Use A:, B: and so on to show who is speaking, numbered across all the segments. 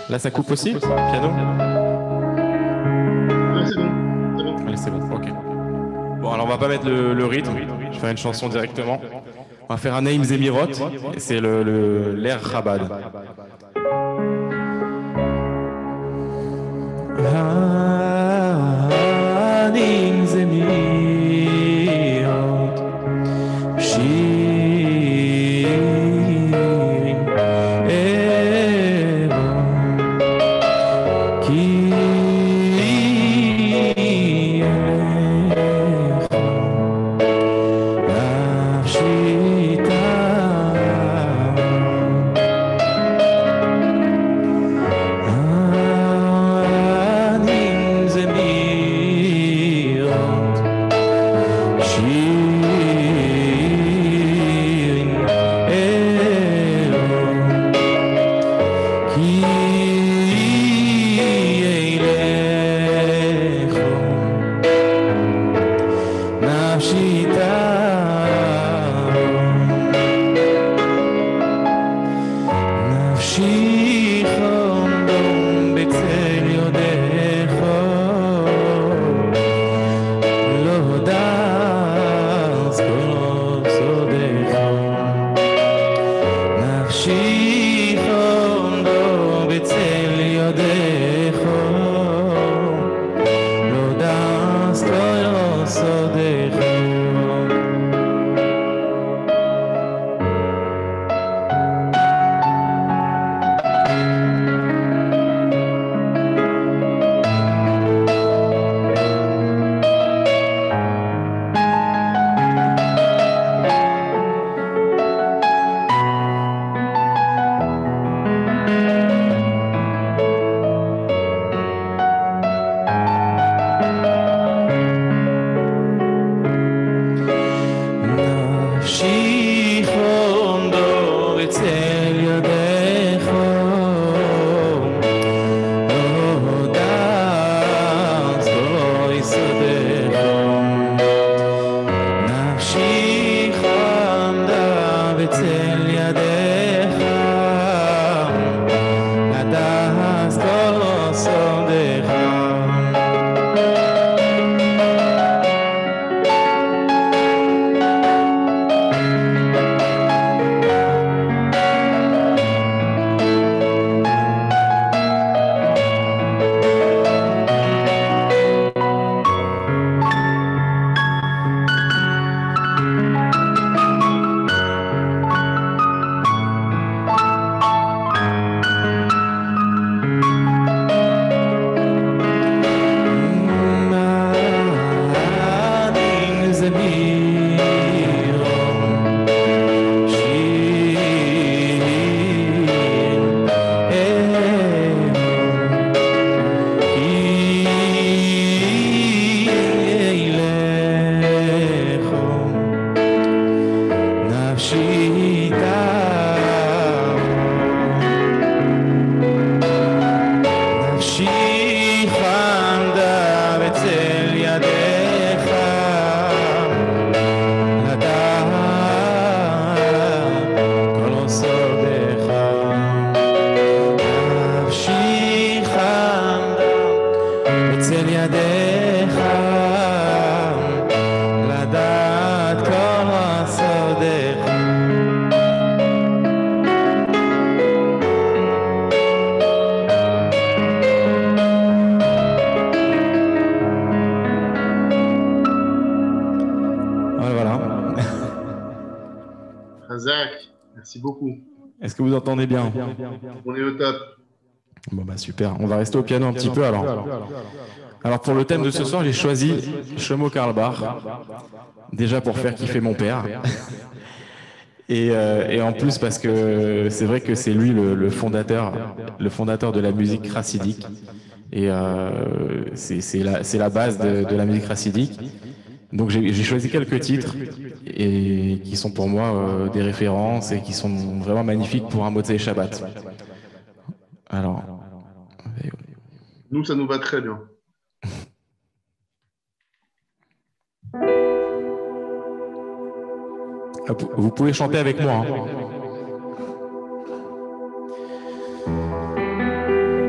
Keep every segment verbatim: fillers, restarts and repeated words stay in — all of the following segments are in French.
A: Là, ça coupe aussi? Piano?
B: Non, c'est bon. C'est bon.
A: Allez, c'est bon, ok. Bon, alors on va pas mettre le, le rythme, je vais faire une chanson directement. On va faire un Naïm Zemirot, et c'est le, le, l'air Chabad. Naïm Zemirot, Shirim Evon, Ki
B: Merci beaucoup.
A: Est-ce que vous entendez bien?
B: On est au top.
A: Bon bah super, on va rester au piano un petit peu alors. Alors pour le thème de ce soir, j'ai choisi Shlomo Karlbach, déjà pour faire kiffer mon père. Et, euh, et en plus parce que c'est vrai que c'est lui le, le fondateur, le fondateur de la musique chassidique. Et euh, c'est la, la base de, de la musique chassidique. Donc j'ai choisi quelques titres et qui sont pour moi euh, des références et qui sont vraiment magnifiques pour un Motzei Shabbat. Alors,
B: nous ça nous va très bien.
A: Vous pouvez chanter avec moi. Hein.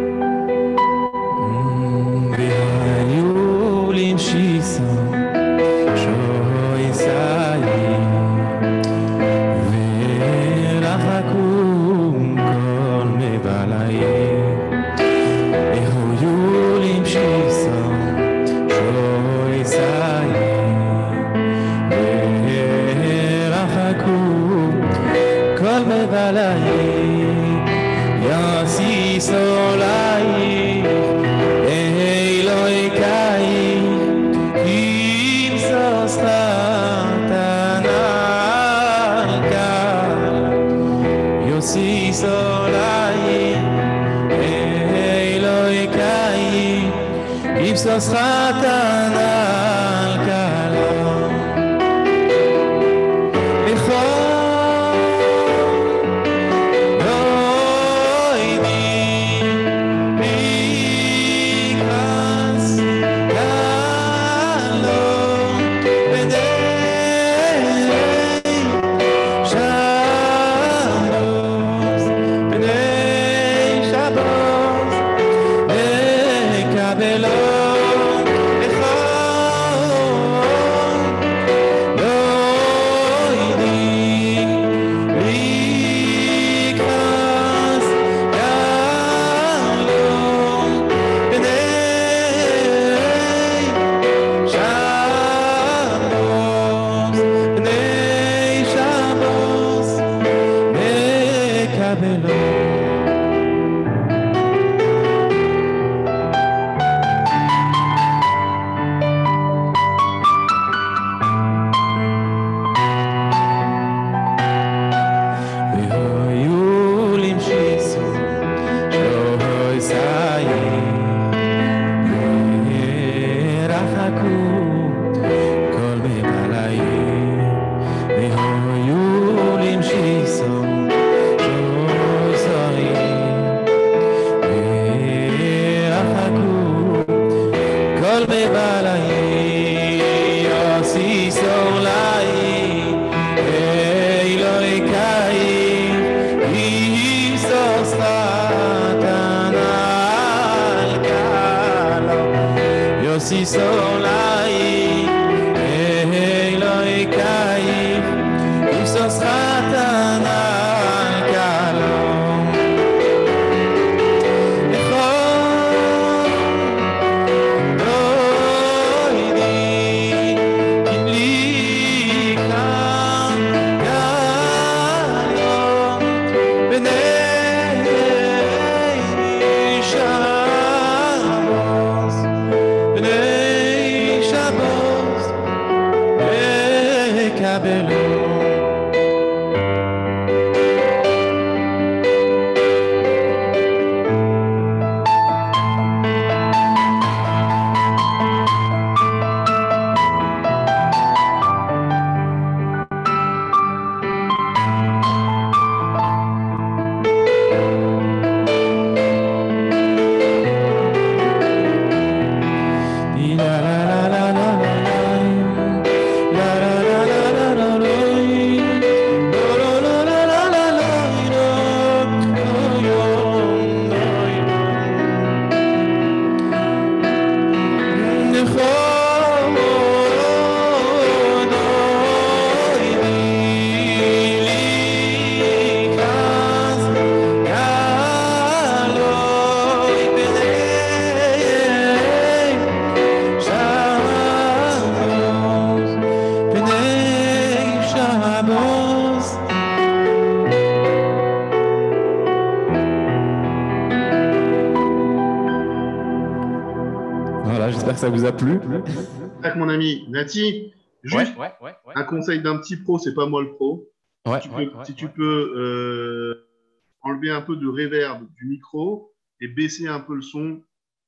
A: Ça vous a plu?
B: Avec mon ami Nati, juste
A: ouais, ouais, ouais,
B: un conseil d'un petit pro, c'est pas moi le pro.
A: Ouais,
B: si tu
A: ouais,
B: peux,
A: ouais,
B: si tu
A: ouais.
B: peux euh, enlever un peu de reverb du micro et baisser un peu le son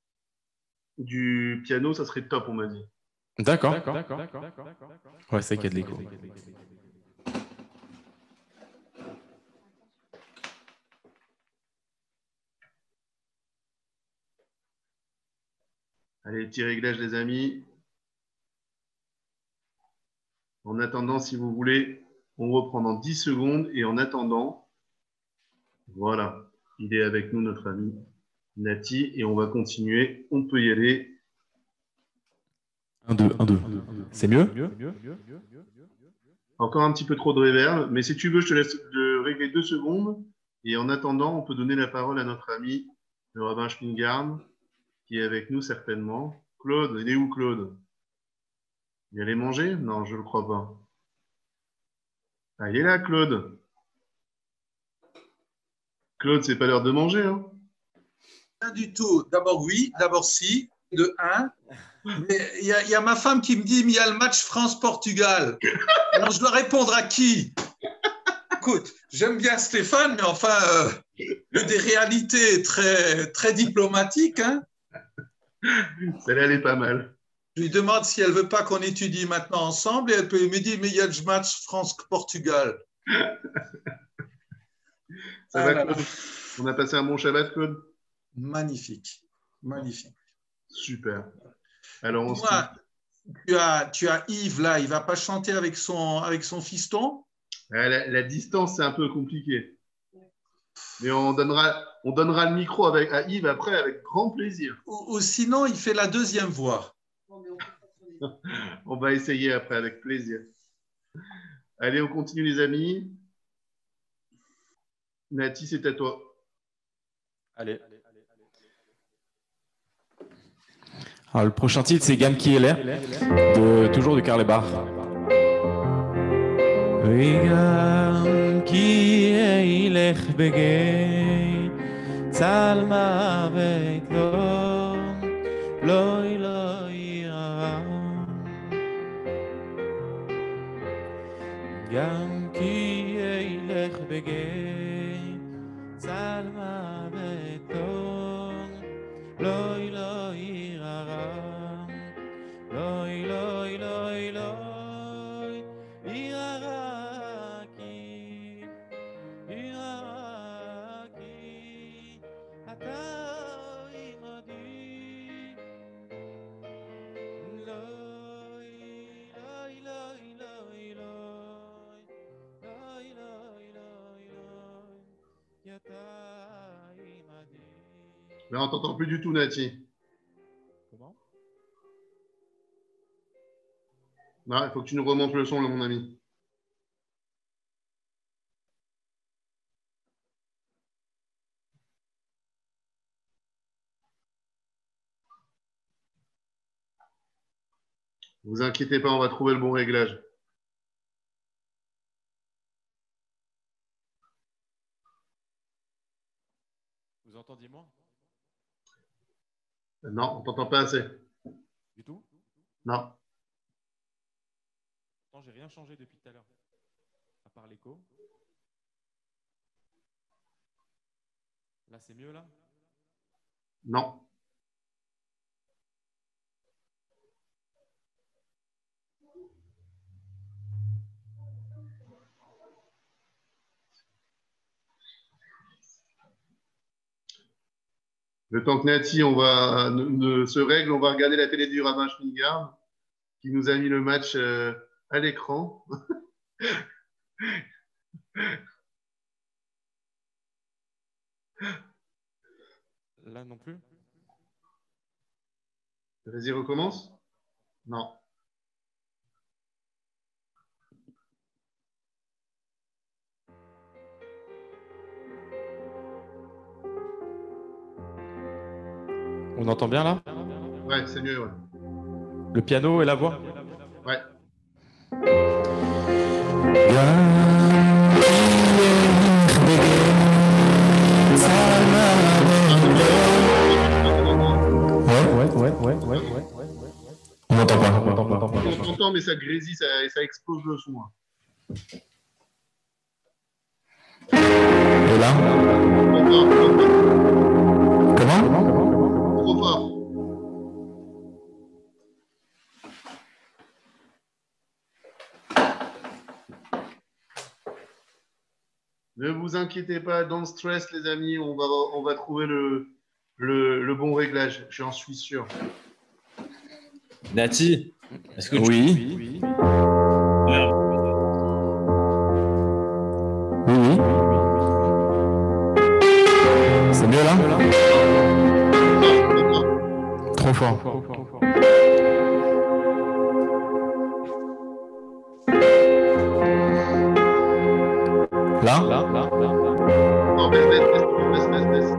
B: du piano, ça serait top, on m'a dit.
A: D'accord. Ouais, c'est qu'il y a de l'écho.
B: Allez, petit réglage, les amis. En attendant, si vous voulez, on reprend dans dix secondes. Et en attendant, voilà, il est avec nous, notre ami Nati. Et on va continuer. On peut y aller.
A: Un, deux, un, deux. C'est mieux?
B: Encore un petit peu trop de reverb. Mais si tu veux, je te laisse de régler deux secondes. Et en attendant, on peut donner la parole à notre ami, le rabbin Schwingard, qui est avec nous certainement. Claude, il est où Claude? Il allait manger? Non, je ne le crois pas. Ah, il est là, Claude. Claude, c'est pas l'heure de manger, hein?
C: Rien du tout. D'abord, oui. D'abord, si. De un. Mais il y, y a ma femme qui me dit, mais il y a le match France-Portugal. Alors, je dois répondre à qui? Écoute, j'aime bien Stéphane, mais enfin, euh, il y a des réalités très, très diplomatiques. Hein.
B: Celle-là, elle est pas mal.
C: Je lui demande si elle ne veut pas qu'on étudie maintenant ensemble et elle peut me dire, mais il y a le match France-Portugal.
B: Ça va, Claude? On a passé un bon Shabbat, Claude?
C: Magnifique, magnifique.
B: Super. Alors, on
C: Moi, tu as, tu as Yves, là, il ne va pas chanter avec son, avec son fiston?
B: La, la distance, c'est un peu compliqué. Mais on donnera, on donnera le micro avec, à Yves après avec grand plaisir.
C: Ou, ou sinon, il fait la deuxième voix.
B: On va essayer après avec plaisir. Allez, on continue les amis. Nati, c'est à toi.
A: Allez. Alors, le prochain titre, c'est Gam qui est l'air, de toujours de Karl Bach. וגם כי ילך בגיא צל מוות לו לא לא ירא גם כי ילך בגיא צל מוות לו לא לא ירא לא לא לא לא
B: Mais on t'entend plus du tout, Nati.
A: Comment?
B: Non, il faut que tu nous remontes le son, là, mon ami. Ne vous inquiétez pas, on va trouver le bon réglage.
A: Vous entendez moi?
B: Non, on t'entend pas assez.
A: Du tout?
B: Non.
A: Non, j'ai rien changé depuis tout à l'heure, à part l'écho. Là, c'est mieux, là?
B: Non. Le temps que Nati on va, ne, ne se règle, on va regarder la télé du rabbin Schmingard qui nous a mis le match euh, à l'écran.
A: Là non plus?
B: Vas-y, recommence? Non.
A: On entend bien là?
B: Ouais, c'est mieux, ouais.
A: Le piano et la voix?
B: Ouais.
A: Ouais, ouais, ouais, ouais, ouais, ouais. On n'entend pas. On entend pas.
B: On t'entend, mais ça grésille, ça, ça explose le son.
A: Et là? Comment?
B: Trop fort. Ne vous inquiétez pas, don't stress les amis, on va, on va trouver le, le, le bon réglage, j'en suis sûr.
D: Nati, est-ce que tu...
A: Oui. Oui, oui. C'est mieux là? Trop fort. Trop fort. Là? Là, là, là.
B: Non, baisse, baisse, baisse, baisse, baisse.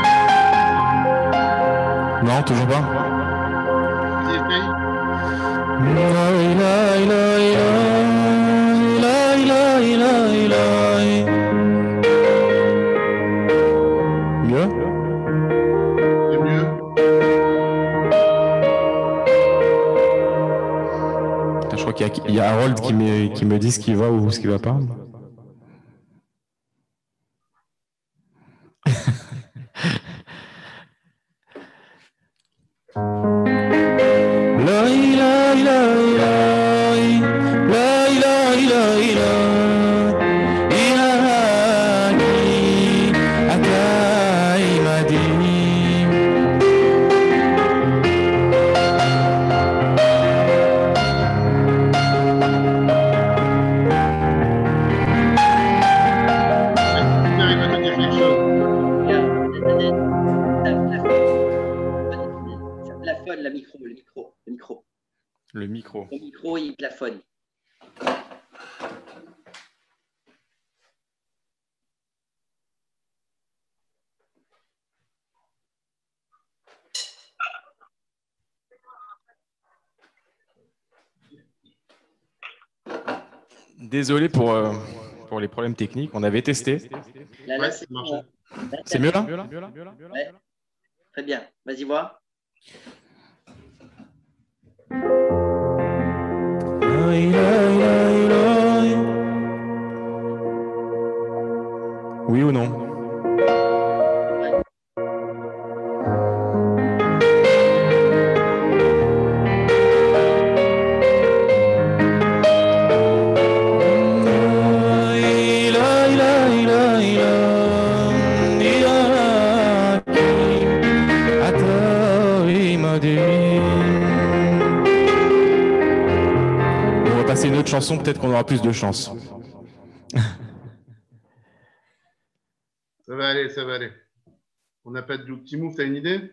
A: Non, toujours pas.
B: Vas-y, essaye.
A: Mieux?
B: C'est mieux.
A: Je crois qu'il y a, il y a Harold qui me, qui me dit ce qui va ou ce qui va pas.
B: J'arrive à te dire quelque chose.
D: Ça plafonne la micro, le micro, le micro.
A: Le micro.
D: Le micro, il plafonne.
A: Désolé pour, euh, pour les problèmes techniques. On avait testé.
D: Là, là,
B: Ouais,
D: c'est
B: ça marche.
D: bon. Là,
A: C'est mieux là?
D: Ouais. Très bien. Vas-y, voir.
A: Oui ou non? On va passer une autre chanson, peut-être qu'on aura plus de chance.
B: Ça va aller, ça va aller. On n'a pas de doute. Timouf, t'as une idée?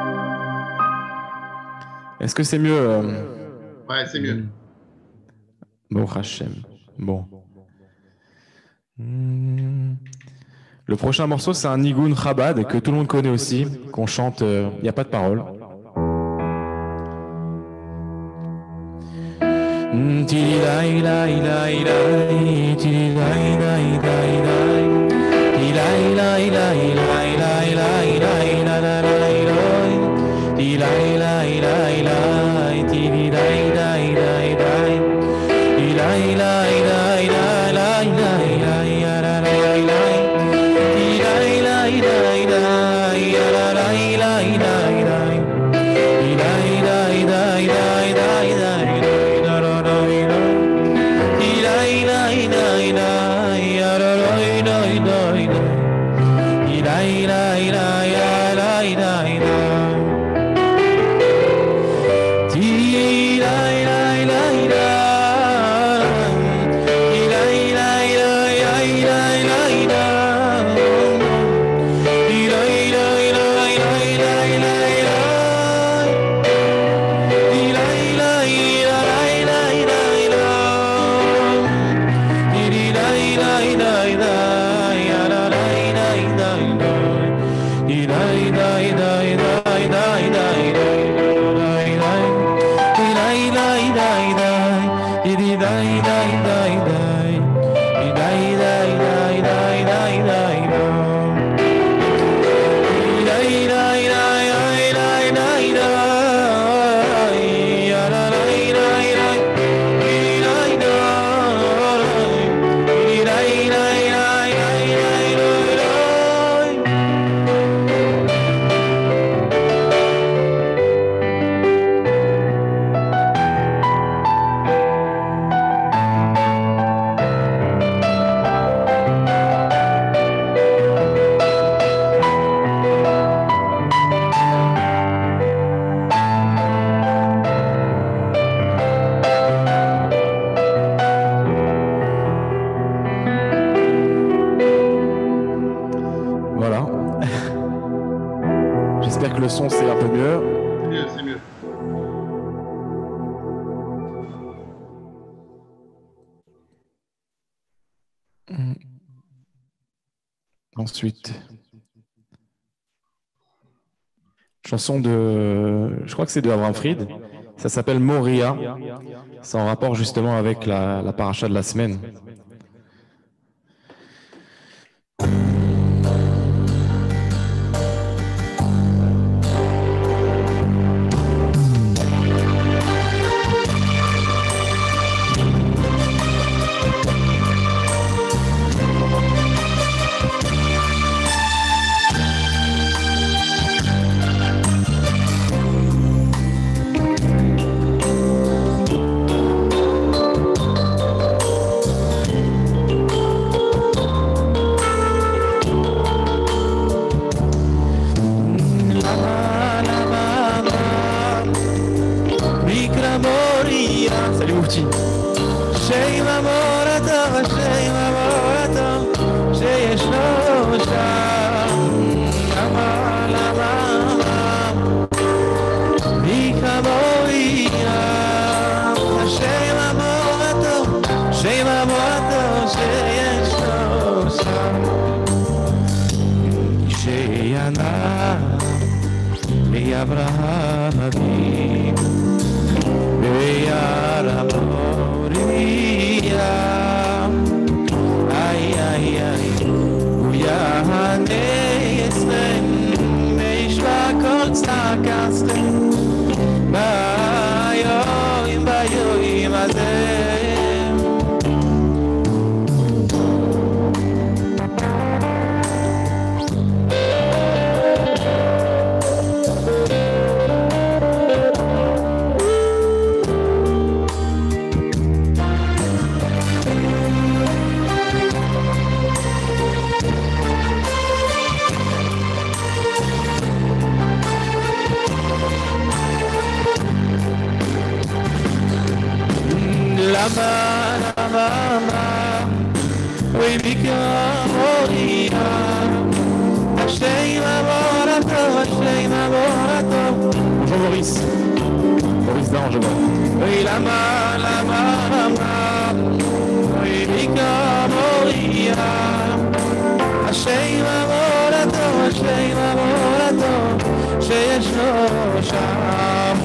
B: Est-ce que c'est mieux euh... Ouais, c'est mieux.
A: Bon, Hachem. Bon. Hmm. Le prochain morceau, c'est un Nigun Chabad que tout le monde connaît aussi, qu'on chante, il euh, n'y a pas de paroles. J'espère que le son c'est un peu mieux.
B: C'est mieux, c'est mieux.
A: Ensuite, chanson de, je crois que c'est de Avram Fried. Ça s'appelle Moria. C'est en rapport justement avec la, la paracha de la semaine. Salut Moufti. Abraham Avinu Veyara Moria Ay ay ay Uyahane Yisrael Meishva Kol Tzakastem Bayoim Bayoim Azem Lama, lama, lama, we become Moria. Hashem Amorato, Hashem Amorato. Bonjour Maurice. Maurice d'Ange, oui, lama, lama, lama. מיקרא מוריה השם עבודתו השם עבודתו שישנו שם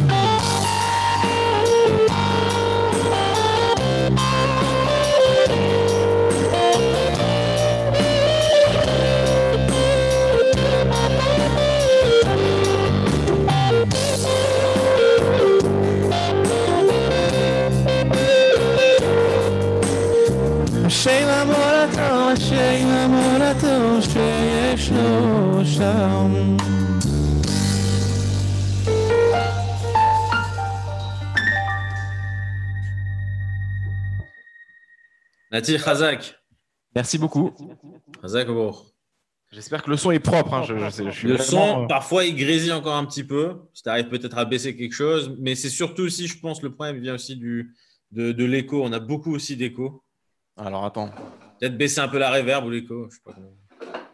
A: השם עבודתו, השם עבודתו שישנו שם.
E: Nati, Khazak.
A: Merci beaucoup.
E: Khazak, bon.
A: J'espère que le son est propre. Hein. Je, je, je, je suis
E: le
A: vraiment...
E: son, parfois, il grésille encore un petit peu. Si tu arrives peut-être à baisser quelque chose. Mais c'est surtout aussi, je pense, le problème vient aussi du, de, de l'écho. On a beaucoup aussi d'écho.
A: Alors, attends.
E: Peut-être baisser un peu la reverb ou l'écho. Je sais pas comment.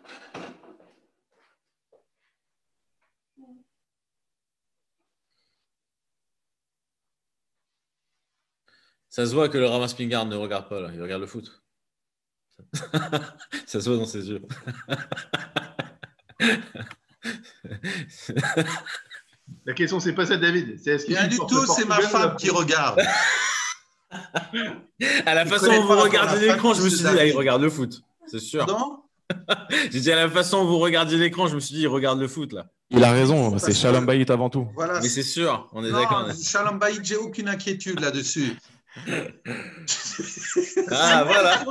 E: Ça se voit que le Ramin Spingarn ne regarde pas, là. Il regarde le foot. Ça se voit dans ses yeux.
B: La question, c'est pas ça, David. C'est est-ce qu'il
C: Rien du tout, c'est ma femme qui regarde.
E: À la façon dont vous regardez l'écran, je me suis dit, ah, il regarde le foot. C'est sûr.
C: Pardon ?
E: J'ai dit, à la façon dont vous regardiez l'écran, je me suis dit, il regarde le foot, là.
A: Il a raison, c'est Shalom Bayit avant tout.
C: Voilà.
E: Mais c'est sûr, on est
C: non,
E: d'accord.
C: Shalom Bayit, j'ai aucune inquiétude là-dessus.
E: Ah, voilà.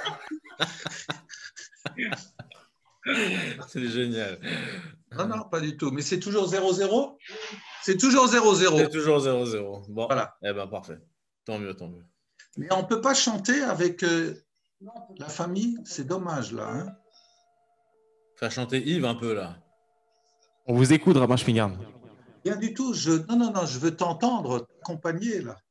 E: C'est génial.
C: Non, non, pas du tout. Mais c'est toujours zéro zéro. C'est toujours zéro zéro.
E: C'est toujours zéro zéro. Bon,
C: voilà.
E: Eh ben, parfait. Tant mieux, tant mieux.
C: Mais on ne peut pas chanter avec euh, la famille. C'est dommage, là. Hein.
E: Faire chanter Yves un peu, là.
A: On vous écoute, Ramin Spingarn.
C: Rien du tout. Je... Non, non, non, je veux t'entendre, t'accompagner, là.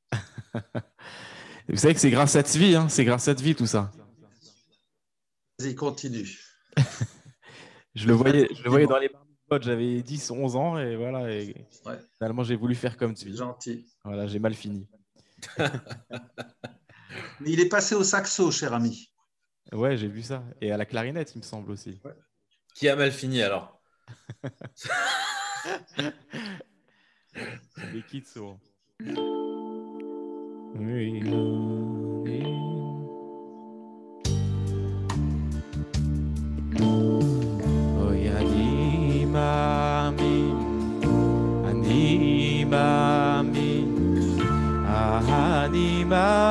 A: Vous savez que c'est grâce à Tzvi, hein, c'est grâce à Tzvi tout ça.
C: Vas-y, continue.
A: je le voyais, je le voyais dans les potes, j'avais dix, onze ans et voilà. Et
C: ouais.
A: Finalement, j'ai voulu faire comme Tzvi.
C: Gentil.
A: Voilà, j'ai mal fini.
C: Mais il est passé au saxo, cher ami.
A: Ouais, j'ai vu ça. Et à la clarinette, il me semble aussi.
C: Ouais.
E: Qui a mal fini alors?
A: Les kids sont. Oy ani maamin, ani maamin, ani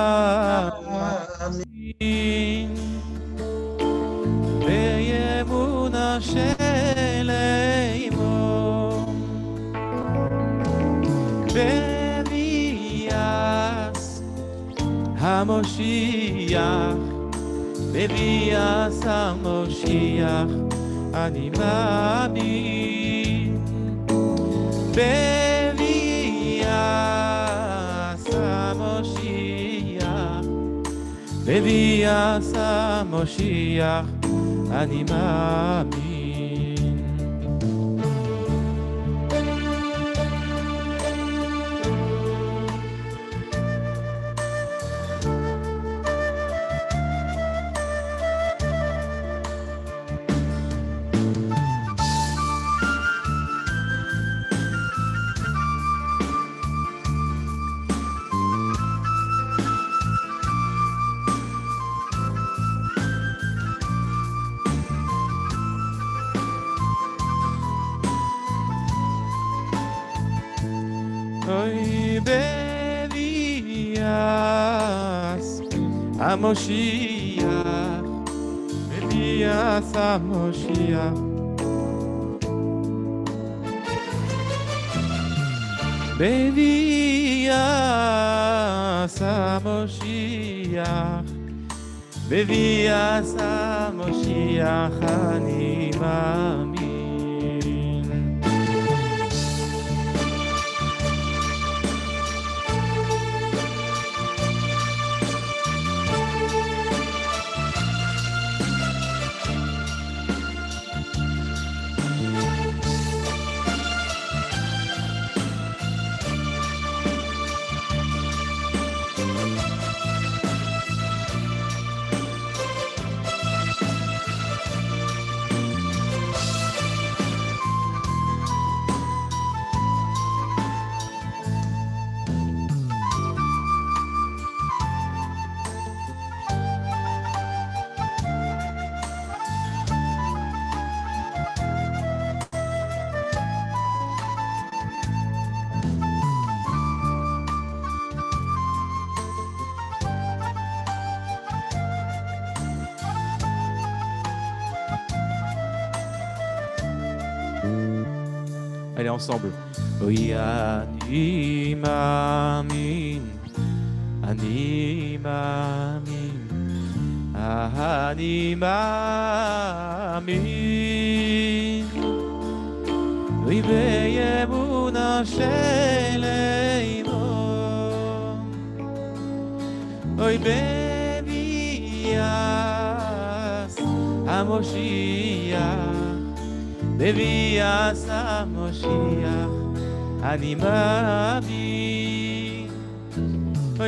A: maamin, באמונה של אימו, בביאס המושיח, בביאס המושיח, אני מאמין, בביאס המושיח, בביאס המושיח, אני מאמין. Oy bebias Moshiach, bebias Moshiach, bebias Moshiach, bebias Moshiach, ani מאמין. ensemble. Oui, ani mamin, ani mamin, ani mamin. Oui, be'emuna sheleimo. Oui, be'bias HaMoshiach. Bevias HaMoshiach, ani mamin. Oy,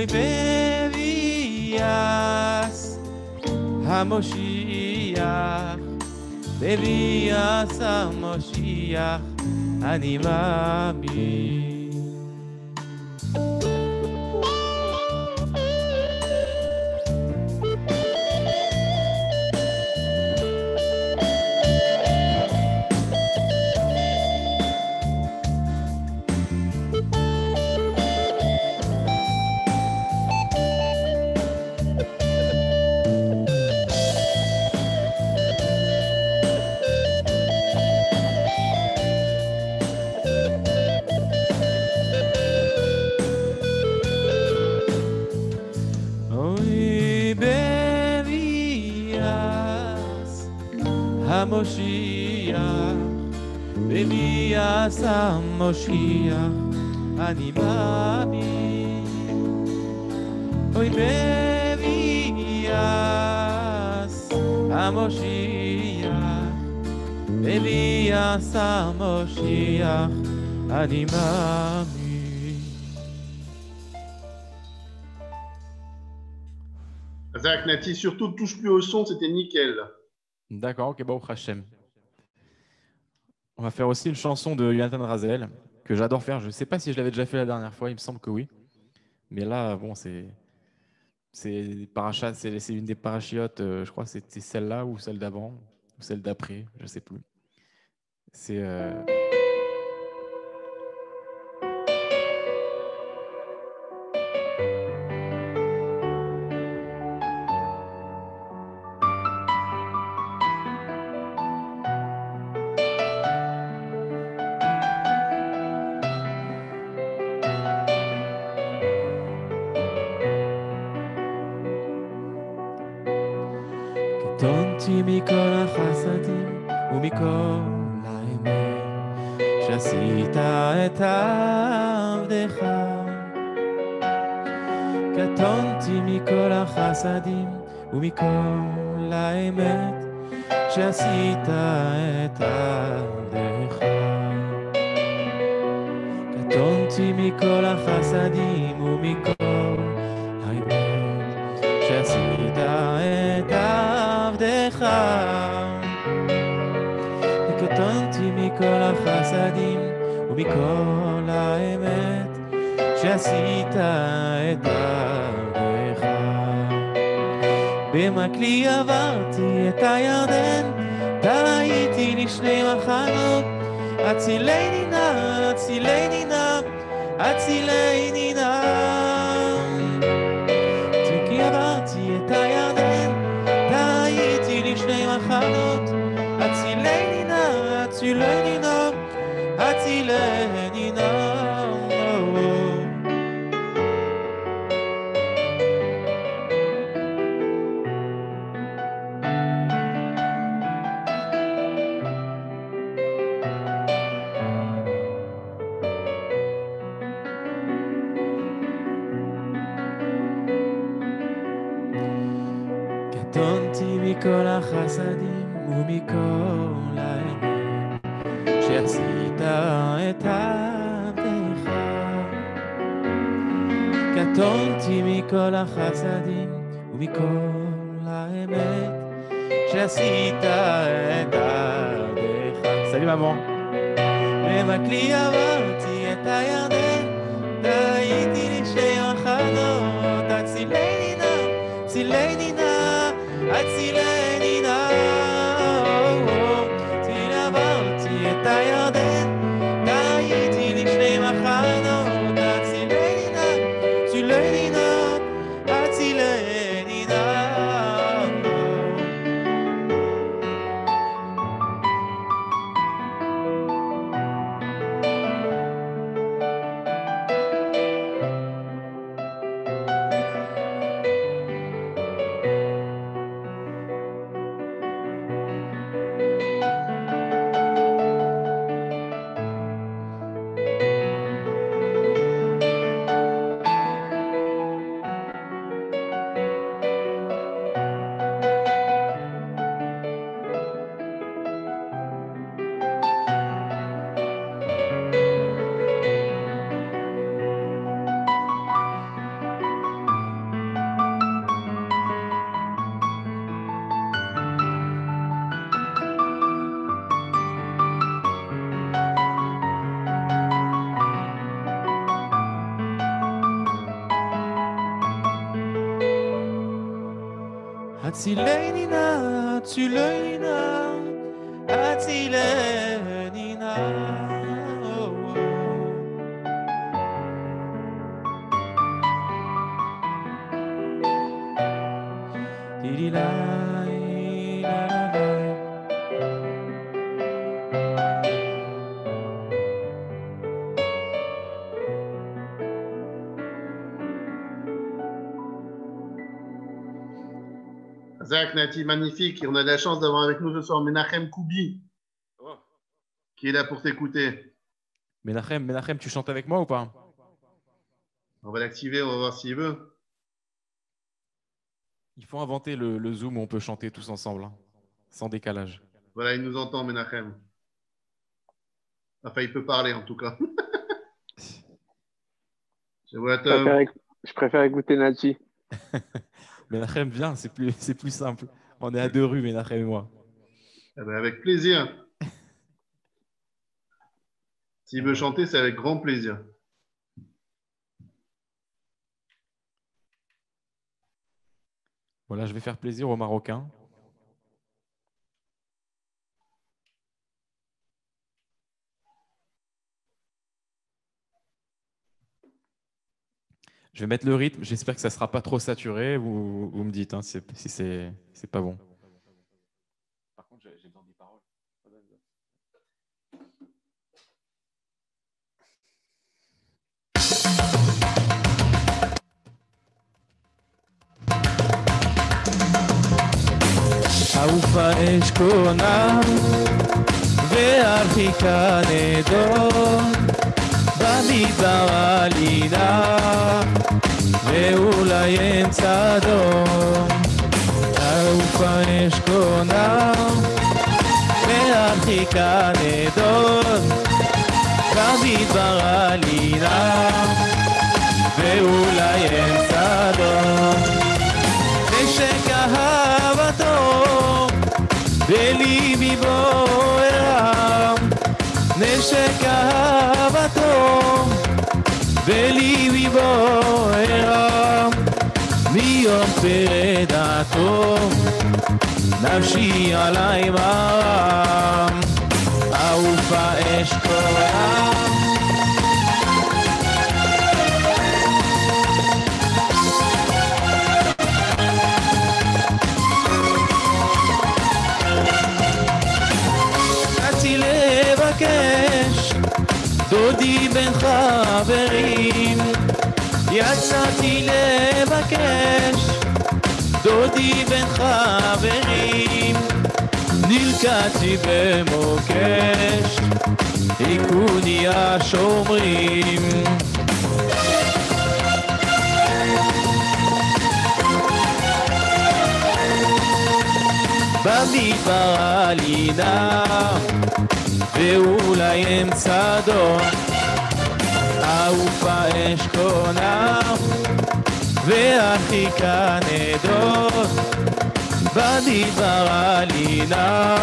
A: bevias HaMoshiach, bevias HaMoshiach, ani mamin. HaMoshiach, bevias HaMoshiach, ani mamin. Oy, bevias HaMoshiach, bevias HaMoshiach, ani mamin.
B: Zach, Nati, surtout touche plus au son, c'était nickel.
A: D'accord, ok, bon, Hachem. On va faire aussi une chanson de Yonatan Razel, que j'adore faire. Je ne sais pas si je l'avais déjà fait la dernière fois, il me semble que oui. Mais là, bon, c'est c'est paracha, c'est c'est une des parachiotes, euh, je crois que c'était celle-là ou celle d'avant, ou celle d'après, je ne sais plus. C'est... Euh... קטונתי מכל החסדים ומכל האמת שעשית את עבדך. קטונתי מכל החסדים ומכל האמת שעשית את עבדך. קטונתי מכל החסדים ומכל האמת שעשית את עבדך. קטונתי מכל החסדים ומכל האמת שעשית את עבדך. במקלי עברתי את הירדן, טעיתי לשני מחנות. הצילני נא, הצילני נא, הצילני נא. כי עברתי את הירדן, טעיתי לשני מחנות. הצילני נא, הצילני נא, הצילני נא. קטונתי מכל החסדים ומכל האמת שעשית את עבדך. קטונתי מכל החסדים ומכל האמת שעשית את עבדך. סלימה maman. במקלי עברתי את הירדן, טעיתי לשתי מחנות. הצילני נא, צילני נא, הצילני נא. ציל עברתי את הירדן, טעיתי לשני מחנות. הצילני נא, צילני נא, הצילני נא. הצילני נא, הצילני נא, הצילני נא. טירי לי, לה לה לה.
B: Zach Nati, magnifique. Et on a de la chance d'avoir avec nous ce soir Menachem Koubi,
A: Oh.
B: qui est là pour t'écouter.
A: Menachem, Menachem, tu chantes avec moi ou pas?
B: On va l'activer, on va voir s'il veut.
A: Il faut inventer le, le Zoom où on peut chanter tous ensemble, hein, sans décalage.
B: Voilà, il nous entend, Menachem. Enfin, il peut parler en tout cas. Je vois
F: Je
B: Tom.
F: préfère, éc- je préfère écouter Nati.
A: Menachem, viens, c'est plus, c'est plus simple. On est à deux rues, Menachem et moi.
B: Eh ben, avec plaisir. S'il veut chanter, c'est avec grand plaisir.
A: Voilà, je vais faire plaisir aux Marocains. Je vais mettre le rythme. J'espère que ça ne sera pas trop saturé. Vous, vous me dites hein, si, si c'est c'est pas bon. Par contre, j'ai besoin des paroles. אהובה אשכונה והרחיקה נדון במדבר עלינה ואולי אמצע אדום. אהובה אשכונה והרחיקה נדון במדבר עלינה ואולי אמצע אדום. נשק אהבתו בליבי בוער, נשק אהבתו בליבי בוער, מיום פרידתו נפשי עלי מרם, אהובה אשכונה. דודי בן חברים, יצאתי לבקש, דודי בן חברים, נלקטתי במוקש, היכוני השומרים. במדבר עלינה ואולי אמצע אדום, אהובה אשכונה והרחיקה נדון במדבר עלינה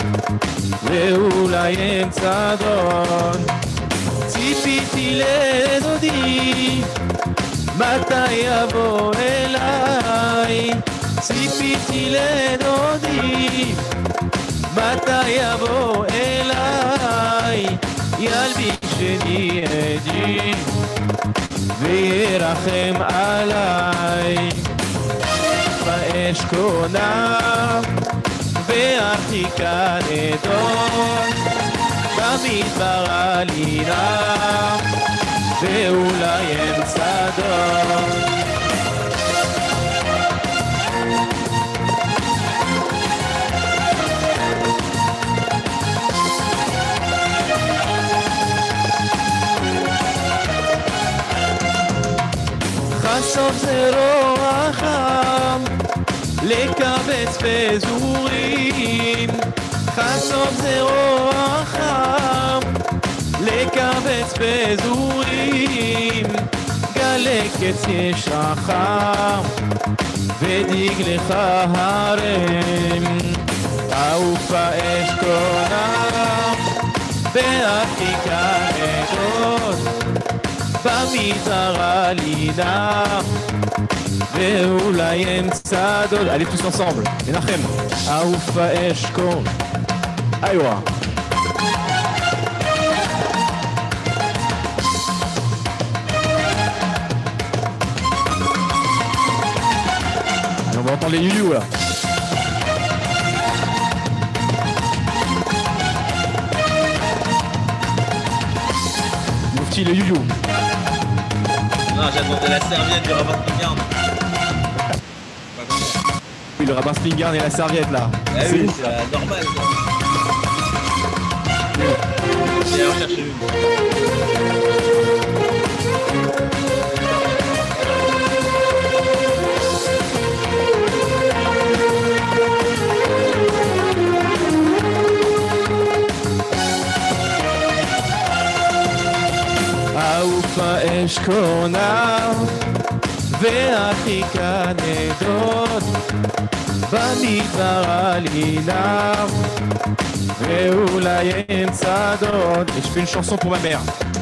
A: ואולי אמצע אדום. ציפיתי לדודי מתי יבוא אליי, ציפיתי לדודי מתי יבוא אליי, ילבישני עדי וירחם עליי. באשכונה והרחיקה נדון במדבר עלינה ואולי אמצע אדום. חשוף זה רוח חם לקבץ בזורים, חשוף זה רוח חם לקבץ בזורים, גלי קץ יש רחם ודגלך הרם, אהובה אשכונה בהרחיקה נדון במדבר עלינה ואולי אמצע דוד. Allez tous ensemble, מנחם. אהוב האשכול. איווה. On va entendre les youyou là. Moufti le youyou.
E: Non, j'attendais la serviette du rabbin Spingarn.
A: Oui, le rabbin Spingarn et la serviette là.
E: Ah
A: c'est
E: oui, c'est euh, normal ça. J'ai à rechercher une.
A: אהוב האשכונה והכי כנדות במדבר עלינה ואולי אין צדות. Et je fais une chanson pour ma mère.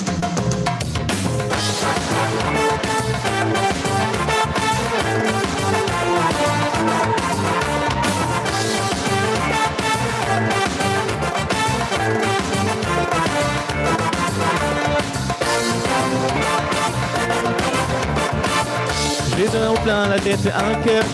A: Je vais donner au plein la tête un cœur.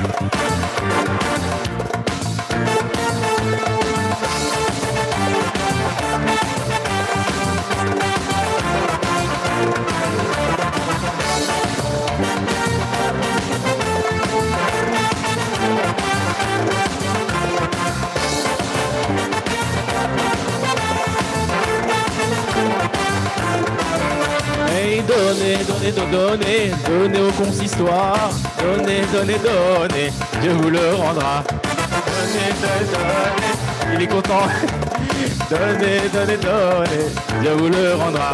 A: Hey, donnez, donnez, donnez, donnez au consistoire. Donnez, donnez, donnez, Dieu vous le rendra. Donnez, donnez, donnez, il est content. Donnez, donnez, donnez, Dieu vous le rendra.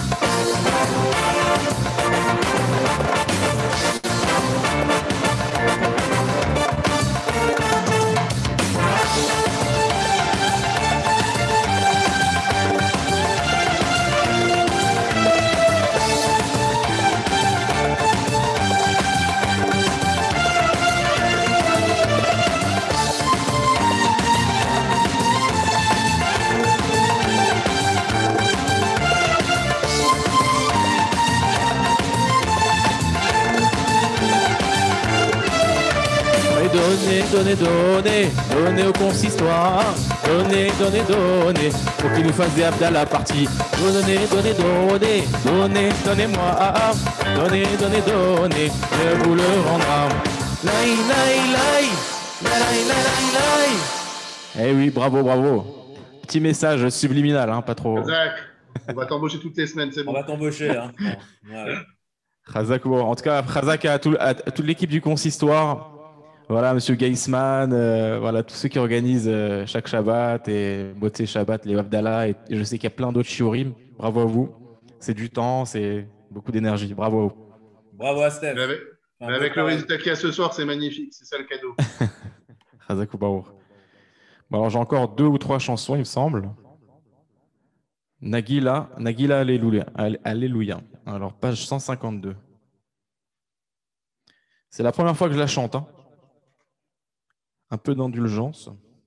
A: Donnez, donnez, donnez, donnez au consistoire. Donnez, donnez, donnez, pour qu'il nous fasse des abdallah partie. Donnez, donnez, donnez, donnez, donnez-moi. Donnez, donnez, donnez, je vous le rendra. Laï, laï, laï, laï, laï, laï, laï. Eh oui, bravo, bravo. Petit message subliminal, hein, pas trop.
B: Zach, on va t'embaucher toutes les semaines, c'est bon.
E: On va t'embaucher. Hein. Ouais.
A: Khazak, en tout cas, Khazak à, tout, à toute l'équipe du consistoire. Voilà, Monsieur Geisman, euh, voilà, tous ceux qui organisent euh, chaque Shabbat et Motzei Shabbat, les Abdallah, et, et je sais qu'il y a plein d'autres shiurim. Bravo à vous. C'est du temps, c'est beaucoup d'énergie. Bravo à vous.
E: Bravo à Steph.
B: Mais avec, mais avec le résultat qu'il y a ce soir, c'est magnifique. C'est ça le cadeau.
A: Khazak ou Baour. Bon, alors j'ai encore deux ou trois chansons, il me semble. Nagila, Nagila, Alléluia. Alléluia. Alors, page cent cinquante-deux. C'est la première fois que je la chante, hein. Un peu d'indulgence.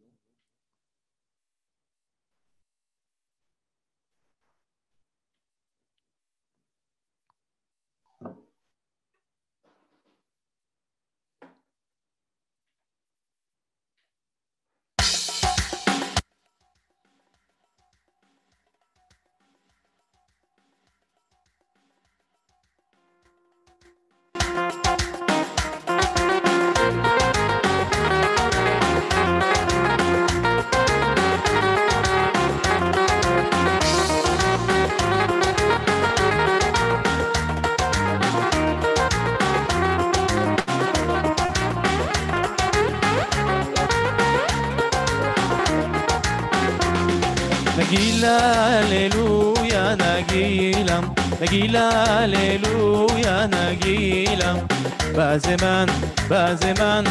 A: Nagila, Alléluia, Nagila, Nagila, Alléluia, Nagila, Bazeman, Bazeman,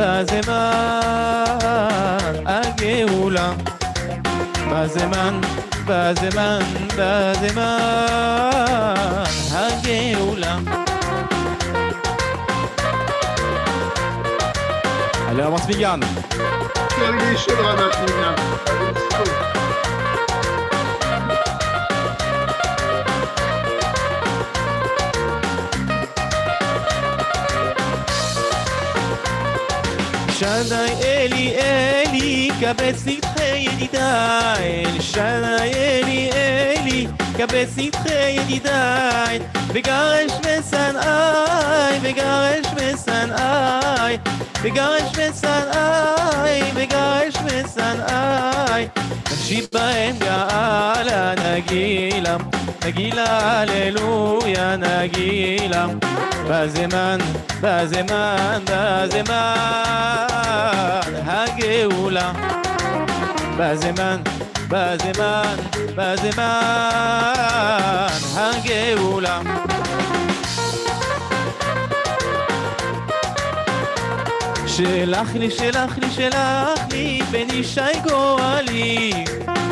A: Bazeman, Ageoula, Bazeman, Bazeman, Bazeman,
G: הגאולה.
A: Allez, avance Migane.
B: Il est chaud le Rabat Schmingard.
G: שדי אלי אלי קבץ נדחי ידידיי, שדי אלי אלי קבץ נדחי ידידיי, וגרש ושנאי וגרש ושנאי וגרש ושנאי וגרש ושנאי, נשיב בהם גאלה נגילם, נגילה הללויה נגילם, בזמן בזמן בזמן הגאולה, בזמן בזמן בזמן הגאולה. שלח לי שלח לי שלח לי בן ישי גואלי,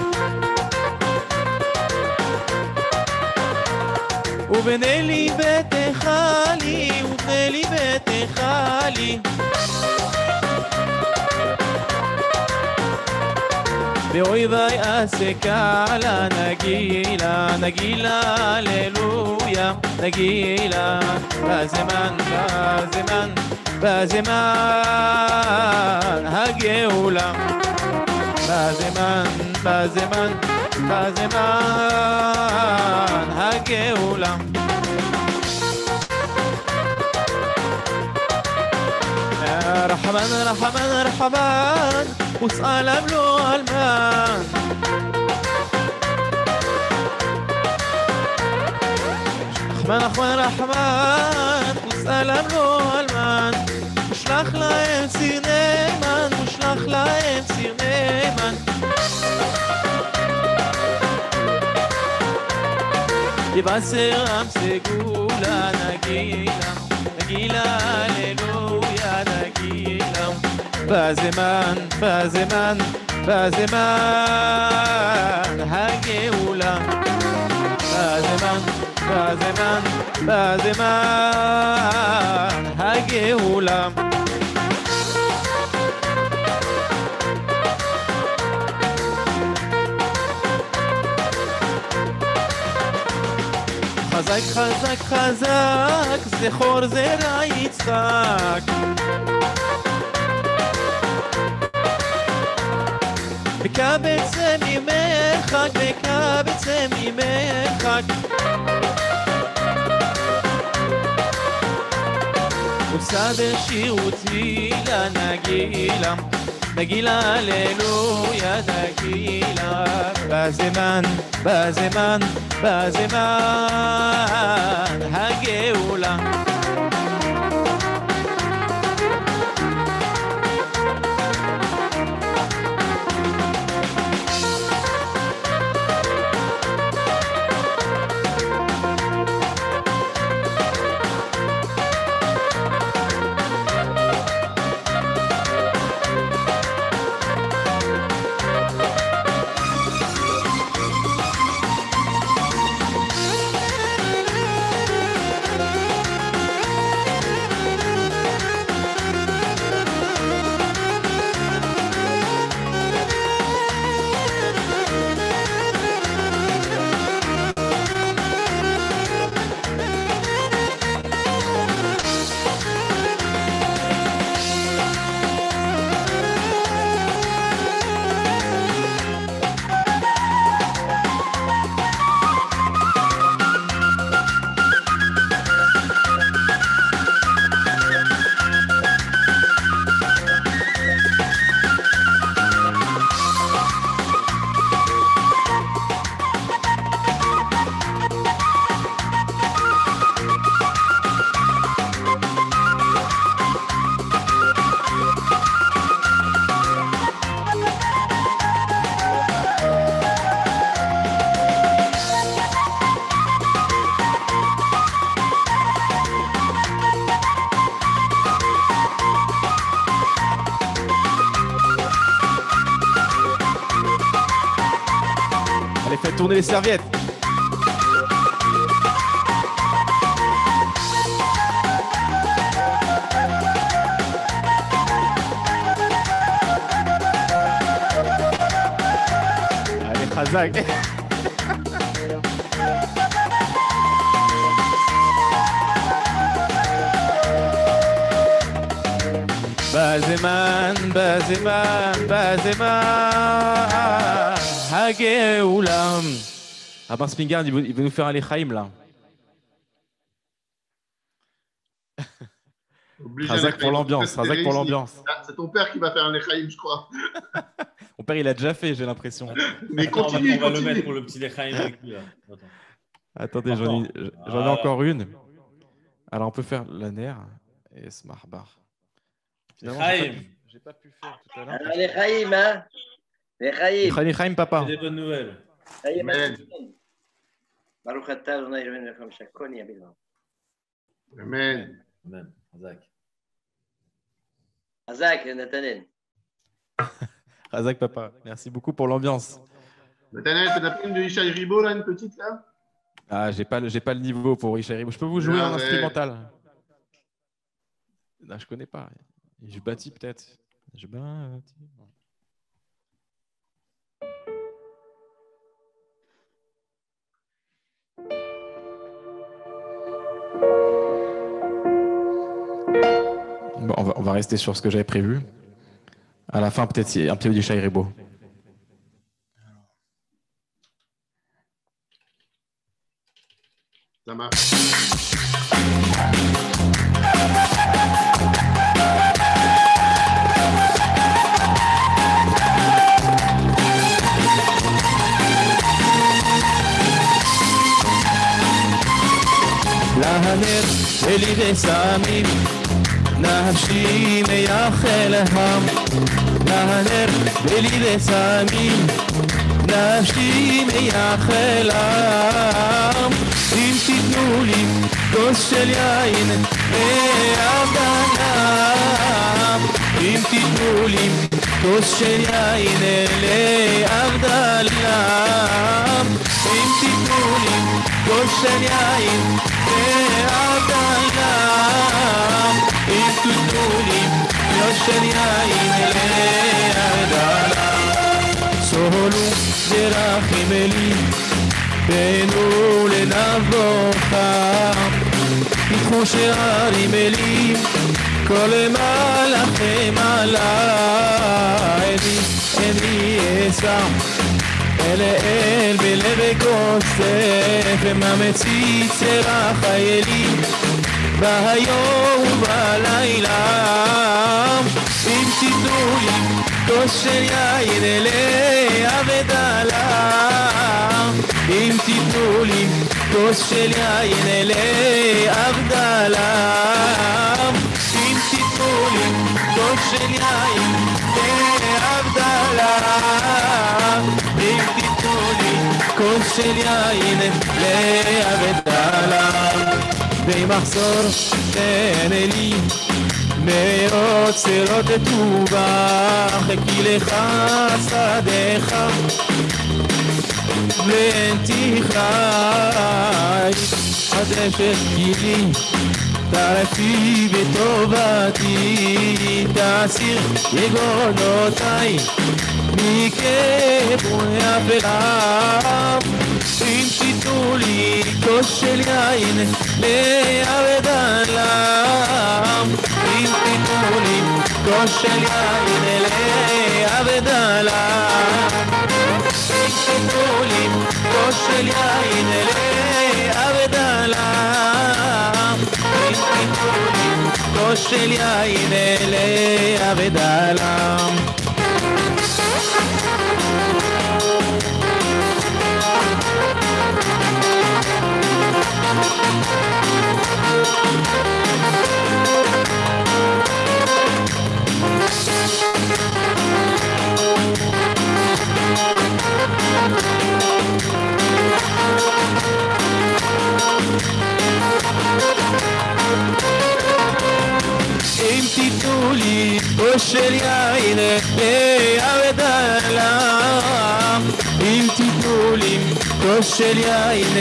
G: ובן אלי ביתך לי, ובן אלי ביתך לי, ואויבי אסקלה נגילה, נגילה הללויה, נגילה בזמן, בזמן, בזמן הגאולה, בזמן, בזמן, בזמן הגאולה. רחמן, רחמן, רחמן, וסאל אמלו אלמן, רחמן, רחמן, רחמן, וסאל אמלו אלמן, ושלח להם סיר נאמן, ושלח להם סיר נאמן, יבשר עם סגולה נגילה, נגילה הללויה נגילה, בזמן, בזמן, בזמן הגאולה, בזמן, בזמן, בזמן הגאולה. חזק חזק חזק זכור זרע יצחק, וקבץ ממרחק, וקבץ ממרחק, וסדר שיר ותפילה נגילה, נגילה הללויה נגילה, בזמן, בזמן, בזמן הגאולה.
A: Allez, faites tourner les serviettes.
G: Zach. בזמן, בזמן, בזמן, הגאולה. Rabbin Spingard, il veut, il veut nous faire un Lechaim là. Razak pour l'ambiance, Razak pour l'ambiance.
B: Ah, c'est ton père qui va faire un Lechaim, je crois.
A: Mon père, il a déjà fait, j'ai l'impression.
B: Mais
E: Attends,
B: continue,
E: on va, on va le
B: continue.
E: mettre pour le petit Lechaim avec lui. Là. Attends.
A: Attendez, j'en ai, j'en ai encore une. Alors, on peut faire l'Aner et Smarbar. Finalement, j'ai pas, pu, j'ai pas pu faire tout à l'heure.
D: Alors, les Chaïm, hein Les Chaïm.
A: Les Chaim, papa.
E: C'est des bonnes nouvelles.
D: Chaïm,
B: Amen.
D: Baruch atah Adonai Eloheinu melech haolam shakol yabilo.
B: Amen.
E: Amen. Zach.
D: Azak, Nathanen.
A: Razak, papa. Merci beaucoup pour l'ambiance.
B: Nathanaël, t'as pas une de Ishaï Ribo, là, une petite, là?
A: Ah, j'ai pas, le- j'ai pas le niveau pour Richard. Je peux vous jouer
B: Ah,
A: en
B: ouais.
A: instrumental. Non, je connais pas. Je bâtis peut-être. Je bâtis. Bon, on va, on va rester sur ce que j'avais prévu. À la fin, peut-être un petit peu du Chairibo.
B: Ça marche.
G: להנר אלי וסמים נפשי מייחלם להנר אלי וסמים נפשי מייחלם אם תיתנו לי כוס של יין לאבדלם אם תיתנו לי כוס של יין לאבדלם אם תיתנו לי כוס של יין לאבדלם אם תיתנו לי כוס של יין לאבדלם סולו דרכים לי בנו לנבוכה פיתחו שערים אלים כל מלאכם עלי עדי עדי אסע אל אל בלב כוסף וממציא צרח חיילים ביום ובלילה אם תיתנו לי כוס של יין לאבדלם אם תיתנו לי כוס של יין לאבדלם אם תיתנו לי כוס של יין לאבדלם אם תיתנו לי כוס של יין לאבדלם במחסור תן לי מאות סירות טובה חכי לך שדך ואין תכחי עד אשר גילי תרפי בטובתי תסיר יגונותיי מכיוון אפלה אם תיתנו לי כוס של יין לאבדלם אם תיתנו לי כוס של יין לאבדלם אם תיתנו לי כוס של יין לאבדלם אם תיתנו לי כוס של יין לאבדלם אם תיתנו לי כוס של יין לאבדלם אם תיתנו לי כוס של יין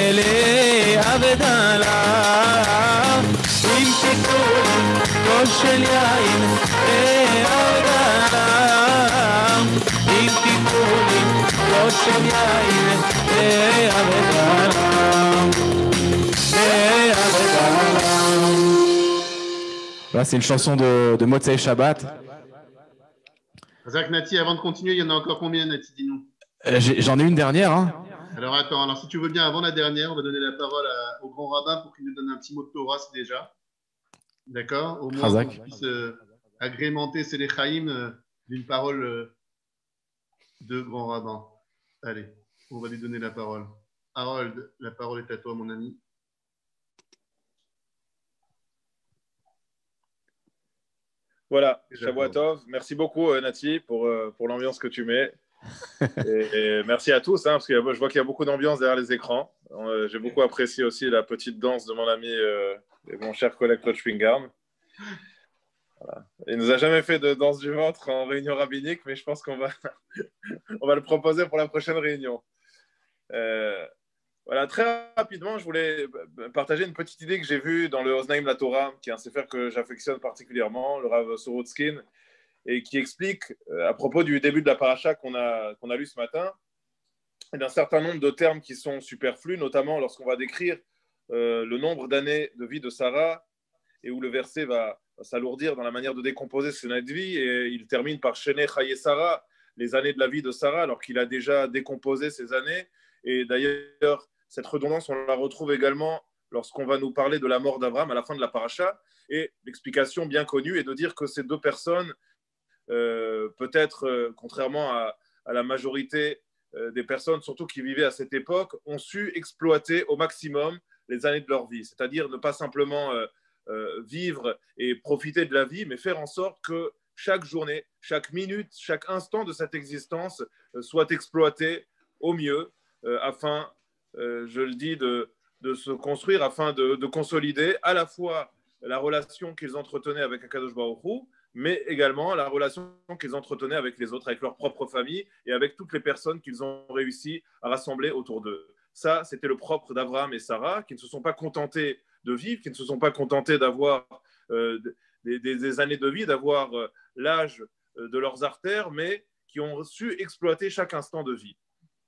G: לאבדלם אם תיתנו לי כוס של יין לאבדלם אם תיתנו לי כוס של יין ויעבד עליו ויעבד עליו.
A: Là, c'est une chanson de, de Motzei Shabbat.
B: Zach, Nati, avant de continuer, il y en a encore combien, Nati, dis-nous?
A: Euh, j'ai- J'en ai une dernière. Hein.
B: Alors attends, alors si tu veux bien, avant la dernière, on va donner la parole à- au grand rabbin pour qu'il nous donne un petit mot de Torah, c'est déjà. D'accord? Au moins
A: Razak.
B: qu'on puisse euh, agrémenter ces lechaïm euh, d'une parole euh, de grand rabbin. Allez, on va lui donner la parole. Harold, la parole est à toi, mon ami.
H: Voilà,
B: Déjà,
H: Shavuatov. Merci beaucoup, euh, Nati, pour, euh, pour l'ambiance que tu mets. et, et merci à tous, hein, parce que je vois qu'il y a beaucoup d'ambiance derrière les écrans. Euh, J'ai beaucoup apprécié aussi la petite danse de mon ami euh, et mon cher collègue Claude Schwingarn. Voilà. Il ne nous a jamais fait de danse du ventre en réunion rabbinique, mais je pense qu'on va, on va le proposer pour la prochaine réunion. Euh, Voilà, très rapidement, je voulais partager une petite idée que j'ai vue dans le Oznaim la Torah, qui est un sefer que j'affectionne particulièrement, le Rav Sorotskin, et qui explique, euh, à propos du début de la paracha qu'on a, qu'on a lu ce matin, d'un certain nombre de termes qui sont superflus, notamment lorsqu'on va décrire euh, le nombre d'années de vie de Sarah, et où le verset va, va s'alourdir dans la manière de décomposer ses années de vie, et il termine par Shene Chaye Sarah, les années de la vie de Sarah, alors qu'il a déjà décomposé ces années. Et d'ailleurs, cette redondance, on la retrouve également lorsqu'on va nous parler de la mort d'Abraham à la fin de la paracha. Et l'explication bien connue est de dire que ces deux personnes, euh, peut-être euh, contrairement à, à la majorité euh, des personnes, surtout qui vivaient à cette époque, ont su exploiter au maximum les années de leur vie. C'est-à-dire ne pas simplement euh, euh, vivre et profiter de la vie, mais faire en sorte que chaque journée, chaque minute, chaque instant de cette existence euh, soit exploité au mieux euh, afin, euh, je le dis, de, de se construire, afin de, de consolider à la fois la relation qu'ils entretenaient avec Akadosh Baruch Hu, mais également la relation qu'ils entretenaient avec les autres, avec leur propre famille et avec toutes les personnes qu'ils ont réussi à rassembler autour d'eux. Ça, c'était le propre d'Abraham et Sarah, qui ne se sont pas contentés de vivre, qui ne se sont pas contentés d'avoir euh, des, des, des années de vie, d'avoir euh, l'âge de leurs artères, mais qui ont su exploiter chaque instant de vie.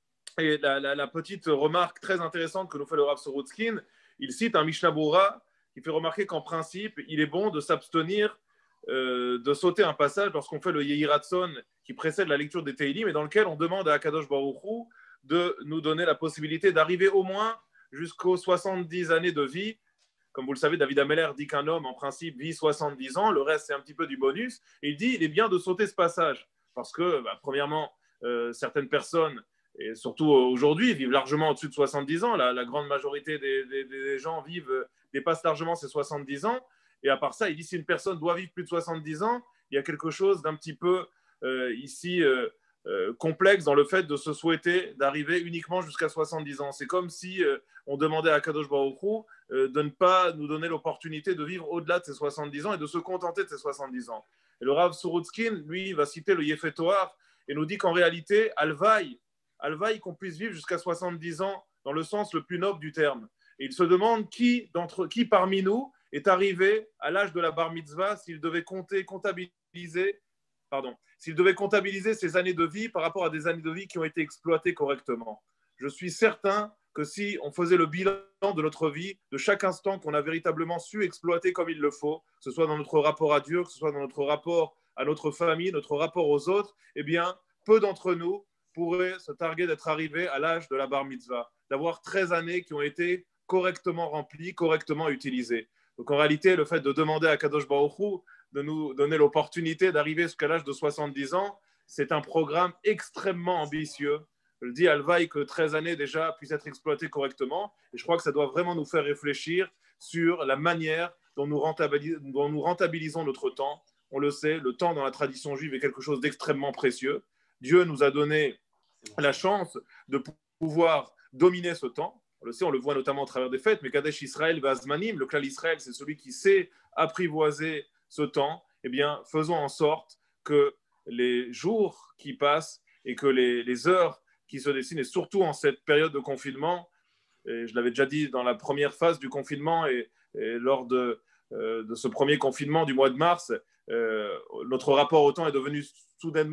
H: Et la, la, la petite remarque très intéressante que nous fait le Rav Sorotskin, il cite un Mishnah Bora qui fait remarquer qu'en principe, il est bon de s'abstenir euh, de sauter un passage lorsqu'on fait le Yehi Ratzon qui précède la lecture des Teilim et dans lequel on demande à Akadosh Baruch Hu de nous donner la possibilité d'arriver au moins jusqu'aux soixante-dix années de vie. Comme vous le savez, David Ameller dit qu'un homme, en principe, vit soixante-dix ans. Le reste, c'est un petit peu du bonus. Et il dit il est bien de sauter ce passage. Parce que, bah, premièrement, euh, certaines personnes, et surtout aujourd'hui, vivent largement au-dessus de soixante-dix ans. La, la grande majorité des, des, des gens vivent, euh, dépassent largement ces soixante-dix ans. Et à part ça, il dit si une personne doit vivre plus de soixante-dix ans, il y a quelque chose d'un petit peu euh, ici euh, euh, complexe dans le fait de se souhaiter d'arriver uniquement jusqu'à soixante-dix ans. C'est comme si euh, on demandait à Kadosh Baruch Hu euh, de ne pas nous donner l'opportunité de vivre au-delà de ces soixante-dix ans et de se contenter de ces soixante-dix ans. Et le Rav Sorotskin, lui, va citer le Yefet Toar et nous dit qu'en réalité, Alvaï, Alvaï qu'on puisse vivre jusqu'à soixante-dix ans dans le sens le plus noble du terme. Et il se demande qui, d'entre, qui parmi nous est arrivé à l'âge de la bar mitzvah s'il devait compter, comptabiliser, pardon, s'il devait comptabiliser ses années de vie par rapport à des années de vie qui ont été exploitées correctement. Je suis certain que si on faisait le bilan de notre vie, de chaque instant qu'on a véritablement su exploiter comme il le faut, que ce soit dans notre rapport à Dieu, que ce soit dans notre rapport à notre famille, notre rapport aux autres, eh bien, peu d'entre nous pourraient se targuer d'être arrivés à l'âge de la bar mitzvah, d'avoir treize années qui ont été correctement remplies, correctement utilisées. Donc en réalité, le fait de demander à Kadosh Baruch Hu de nous donner l'opportunité d'arriver jusqu'à l'âge de soixante-dix ans, c'est un programme extrêmement ambitieux. Je le dis, Alvaï, que treize années déjà puissent être exploitées correctement. Et je crois que ça doit vraiment nous faire réfléchir sur la manière dont nous, rentabilis- dont nous rentabilisons notre temps. On le sait, le temps dans la tradition juive est quelque chose d'extrêmement précieux. Dieu nous a donné la chance de pouvoir dominer ce temps. On le sait, on le voit notamment au travers des fêtes, mais Kadesh Israël Vazmanim, le clan Israël, c'est celui qui sait apprivoiser ce temps. Eh bien, faisons en sorte que les jours qui passent et que les, les heures qui se dessinent, et surtout en cette période de confinement, et je l'avais déjà dit dans la première phase du confinement et, et lors de, euh, de ce premier confinement du mois de mars, euh, notre rapport au temps est devenu soudainement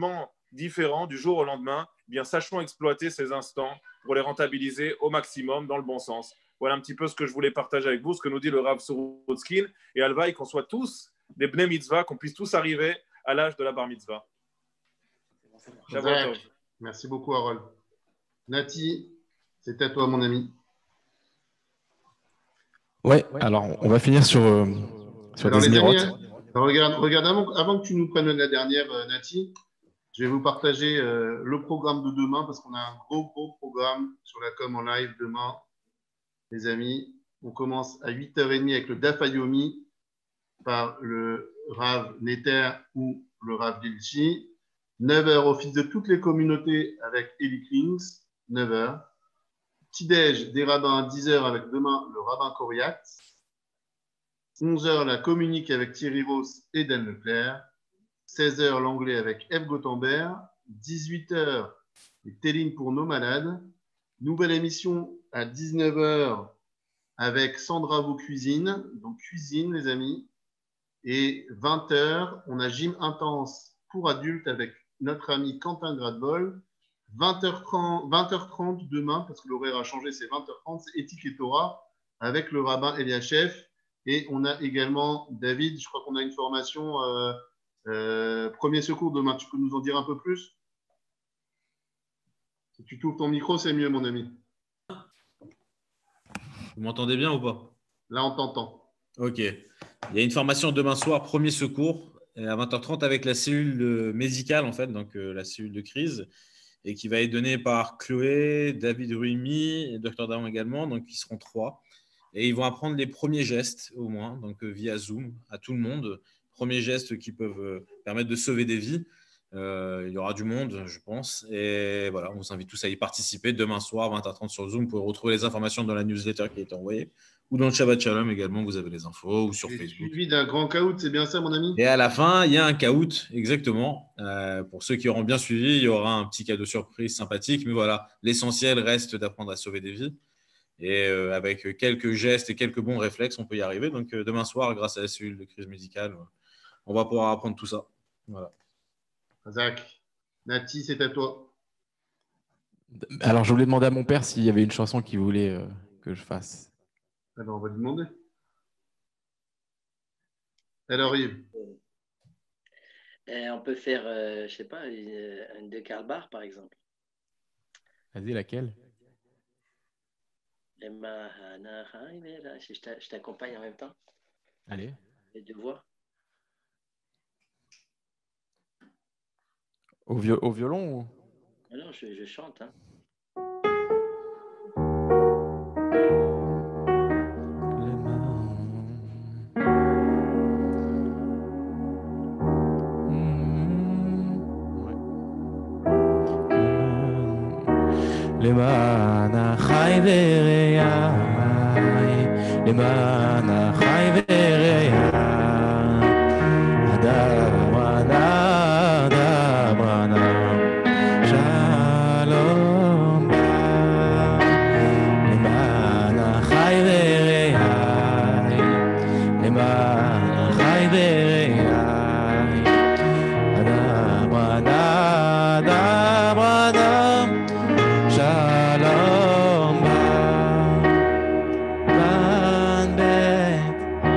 H: différents du jour au lendemain, eh bien sachons exploiter ces instants pour les rentabiliser au maximum dans le bon sens. Voilà un petit peu ce que je voulais partager avec vous, ce que nous dit le Rav Sorotskin. Et Alvaï, qu'on soit tous des Bnei Mitzvah, qu'on puisse tous arriver à l'âge de la Bar Mitzvah.
B: Zach, merci beaucoup, Harold. Nati, c'est à toi, mon ami.
A: Ouais, alors on va finir sur, euh, sur
B: Alors,
A: des
B: les
A: mirotes.
B: dernières- regarde, regarde avant, avant que tu nous prennes la dernière, euh, Nati, je vais vous partager euh, le programme de demain parce qu'on a un gros, gros programme sur la com en live demain. Les amis, on commence à huit heures trente avec le Daf Yomi par le Rav Neter ou le Rav Gilchi. neuf heures office de toutes les communautés avec Eli Klings, neuf heures. Petit-déj des rabbins à dix heures avec demain le rabbin Koriat. onze heures la communique avec Thierry Ross et Dan Leclerc. seize heures l'anglais avec Eve Gothenberg. dix-huit heures les Télim pour nos malades. Nouvelle émission à dix-neuf heures avec Sandra Vos Cuisine. Donc cuisine les amis. Et vingt heures, on a gym intense pour adultes avec notre ami Quentin Gradbol. vingt heures trente, vingt heures trente demain, parce que l'horaire a changé, c'est vingt heures trente, c'est Éthique et Torah avec le rabbin Eliachef. Et on a également David, je crois qu'on a une formation euh, euh, premier secours demain. Tu peux nous en dire un peu plus? Si tu t'ouvres ton micro, c'est mieux, mon ami.
E: Vous m'entendez bien ou pas?
B: Là, on t'entend.
E: Ok. Il y a une formation demain soir, premier secours, à vingt heures trente avec la cellule médicale, en fait, donc euh, la cellule de crise, et qui va être donnée par Chloé, David Ruimi et Docteur Daron également, donc ils seront trois. Et ils vont apprendre les premiers gestes, au moins, donc euh, via Zoom, à tout le monde. Premiers gestes qui peuvent euh, permettre de sauver des vies. Euh, il y aura du monde, je pense. Et voilà, on vous invite tous à y participer demain soir, vingt heures trente sur Zoom. Vous pouvez retrouver les informations dans la newsletter qui a été envoyée, ou dans le Shabbat Shalom également, vous avez les infos, ou sur
B: Et
E: Facebook.
B: suivi d'un grand caout, c'est bien ça, mon ami?
E: Et à la fin, il y a un caout, exactement. Euh, pour ceux qui auront bien suivi, il y aura un petit cadeau surprise sympathique. Mais voilà, l'essentiel reste d'apprendre à sauver des vies. Et euh, avec quelques gestes et quelques bons réflexes, on peut y arriver. Donc euh, demain soir, grâce à la cellule de crise médicale, on va pouvoir apprendre tout ça. Voilà.
B: Zach, Nati, c'est à toi.
A: Alors, je voulais demander à mon père s'il y avait une chanson qu'il voulait euh, que je fasse.
B: Alors, on va lui demander. Alors, Yves.
D: Et on peut faire, euh, je sais pas, une, une de Karl Barth, par exemple.
A: Vas-y, laquelle?
D: Les Mahana Haïne, là, Je t'a- je t'accompagne en même temps,
A: Allez.
D: les deux voix.
A: Au, viol- au violon ou...
D: Ah non, je, je chante. Hein.
G: למען החי ורעי, למען החי ורעי, אדם אדם אדם אדם, שלום בא. למען החי ורעי, למען החי ורעי, אדם אדם אדם אדם, שלום בן בית,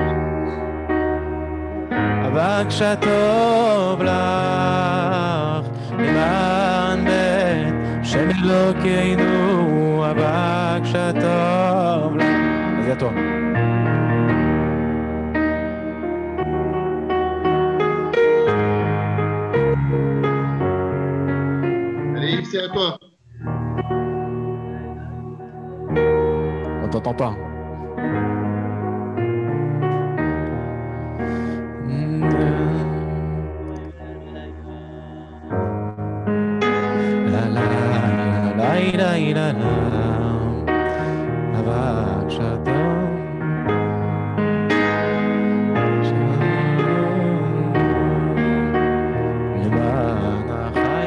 G: אבל כשטוב לך למען בית שם אלוקינו, אבל כשטוב לך. אז זה טוב.
B: Allez, Yves, c'est à toi.
A: On t'entend pas.
G: La la la la la la la, אבל כשטוב למען החי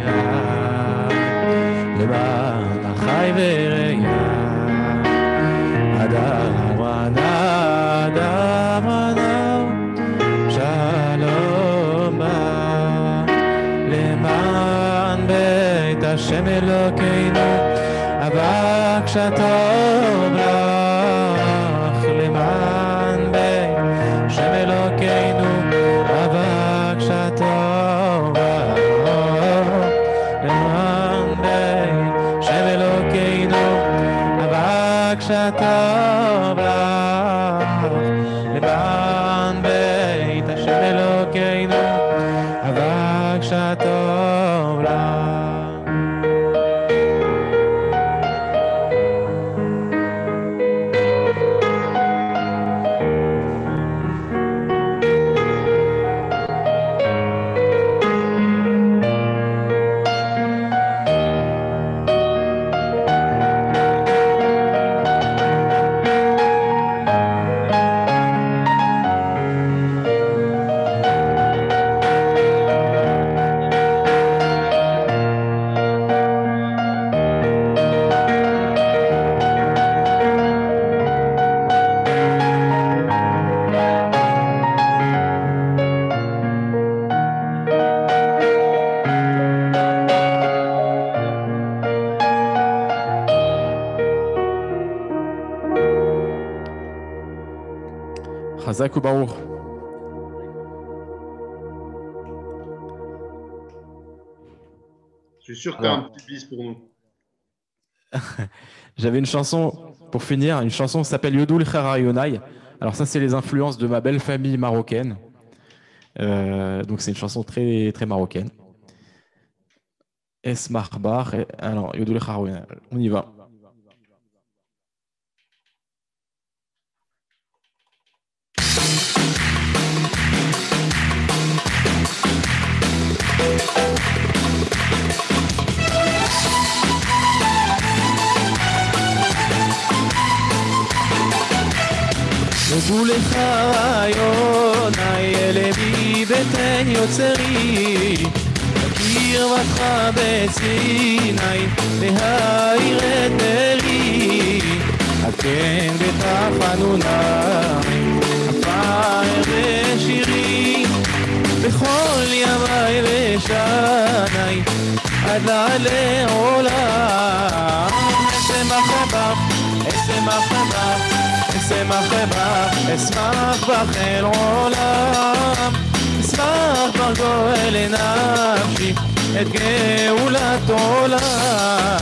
G: ורעי, למען החי ורעי, השם אלוקינו, אבק שטוב לך למען בית השם אלוקינו, אבק שטוב לך למען בית השם אלוקינו, אבק שטוב לך למען בית השם אלוקינו, אבק שטוב לך.
A: חזק וברוך.
B: Je suis sûr que tu as un petit bis pour nous.
A: J'avais une chanson, pour finir, une chanson qui s'appelle Yodul Kharayonai. Alors ça, c'est les influences de ma belle famille marocaine. Euh, donc c'est une chanson très, très marocaine. Es Mahbar. Alors, Yodul Kharayonai. On y va.
G: יודו לך יוני אלבי בטן יוצרי בקרבתך בסיני להאיר את דלי על כן בתחנוני עפר בשירי בכל ימי ושני עד לעולם אשמח בך אשמח בך אשמח בך, אשמח בך אל עולם, אשמח בך גואל נפשי את גאולת עולם.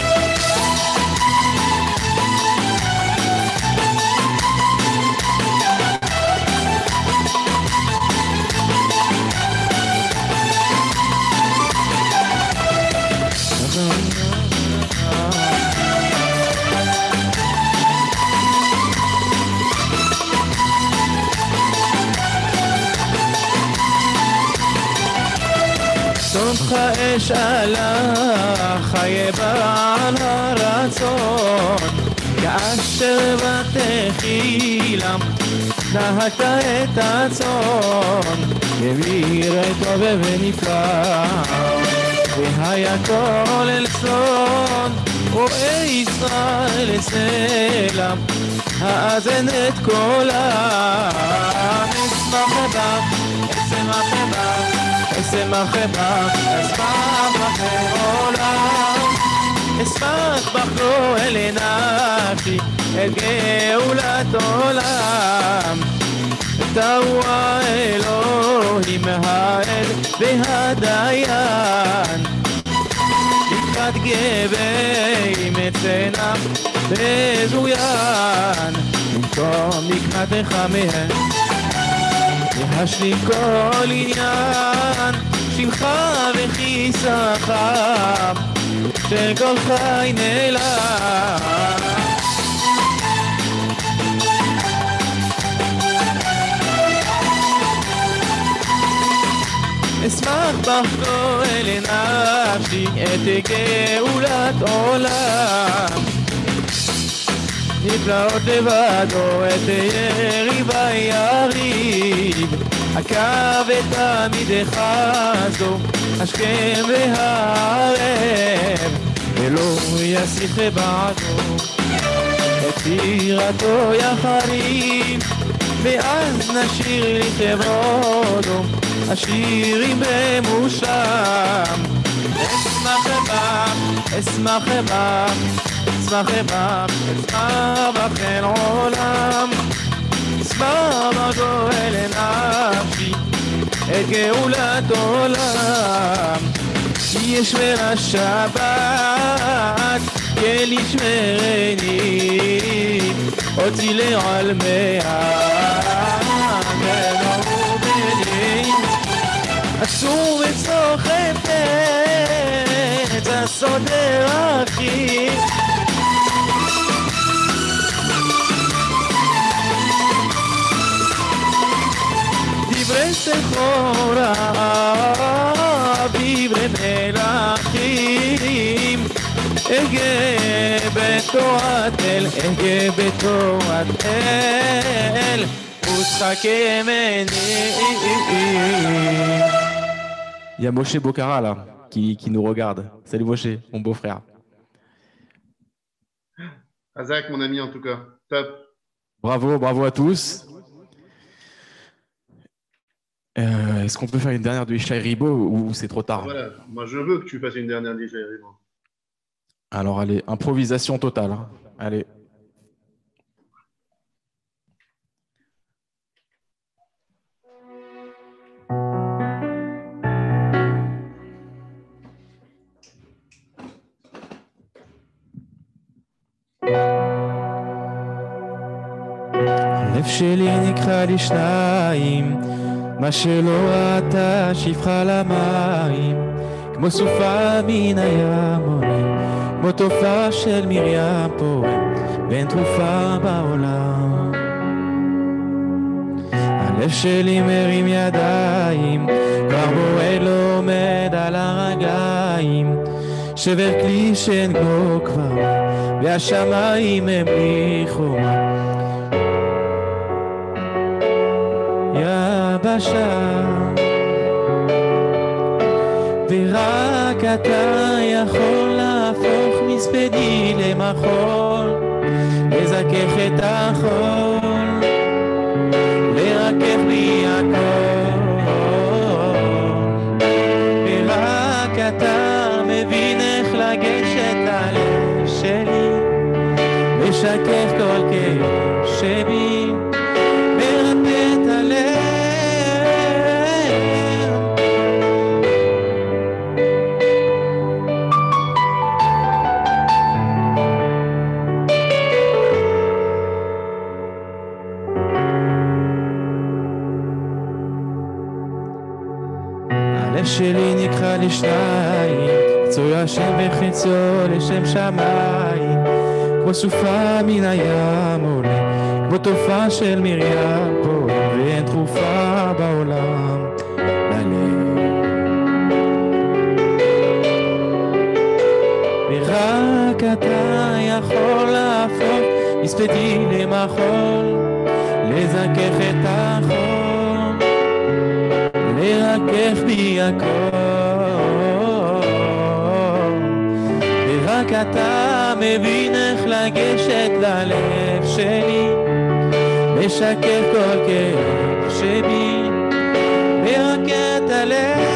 G: סומך אש עלה חיי בעל הרצון כאשר בתחילם נהגת את הצאן העביר טוב ונפלא והיה כל אל צאן רואה ישראל סלם האזן את קולם אשמח בך אשמח בך אשמח בך, אשמח בך לעולם, אשמח בך גואל נפשי את גאולת עולם. תהו האלוהים האל והדיין, לקראת גבי מצנח בזוין, במקום לקראתך מהם. להשלים כל עניין שמך וכיסך של כל חי נעלם אשמח בך גואל נפשי את גאולת עולם נפלאות לבדו את יריבה יריב עקב את תמידך זו השכם והערב ולא יסיח בעדו את שירתו יחריב ואז נשיר לכבודו השירים במושם אשמח בך, אשמח בך, אשמח בך, אשמח בך אל עולם. אשמח בגואל נפשי את גאולת עולם. ישמר השבת, כן ישמרני, אותי לעולמי הגנוב בני. אסור וצוחק את הסודר אחי, דברי סחורה, דברי מלאכים, אגה בתורת אל, אגה בתורת אל, ושחקי מני.
A: Il y a Moshe Bocara là, qui, qui nous regarde. Salut Moshe, mon beau-frère.
B: Azak, mon ami, en tout cas. Top.
A: Bravo, bravo à tous. Euh, Est-ce qu'on peut faire une dernière de Ishaï Ribo ou c'est trop tard?
B: Voilà, moi je veux que tu fasses une dernière d'Ishaï Ribo.
A: Alors allez, improvisation totale. Hein. Allez.
G: הלב שלי נקרע לשניים, מה שלא ראתה שפחה למים, כמו סופה מן הים עולה, כמו תופעה של מרים פורם, ואין תרופה בעולם. הלב שלי מרים ידיים, כבר בועט לא עומד על הרגליים, שבר כלי שאין כמו כבר, והשמיים הם בלי חומה. יבשה, ורק אתה יכול להפוך מספדי למחול, לזכך את החול, לרכך בי הכל, ורק אתה מבין איך לגשת ללב שלי, לשכך כל כאב שבי, מרפא את הלב. הלב שלי נקרע לשניים, קצו השם וחיצו לשם שמיים, כמו סופה מן הים עולה, כמו תופעה של מרים פועם, ואין תרופה בעולם ללב. ורק אתה יכול להפוך מספדי למחול, לזכך את החול, לרכך בי הכל, ורק אתה מבין איך לגשת ללב שלי, משקף כל כאב שבי, מרקה את הלב.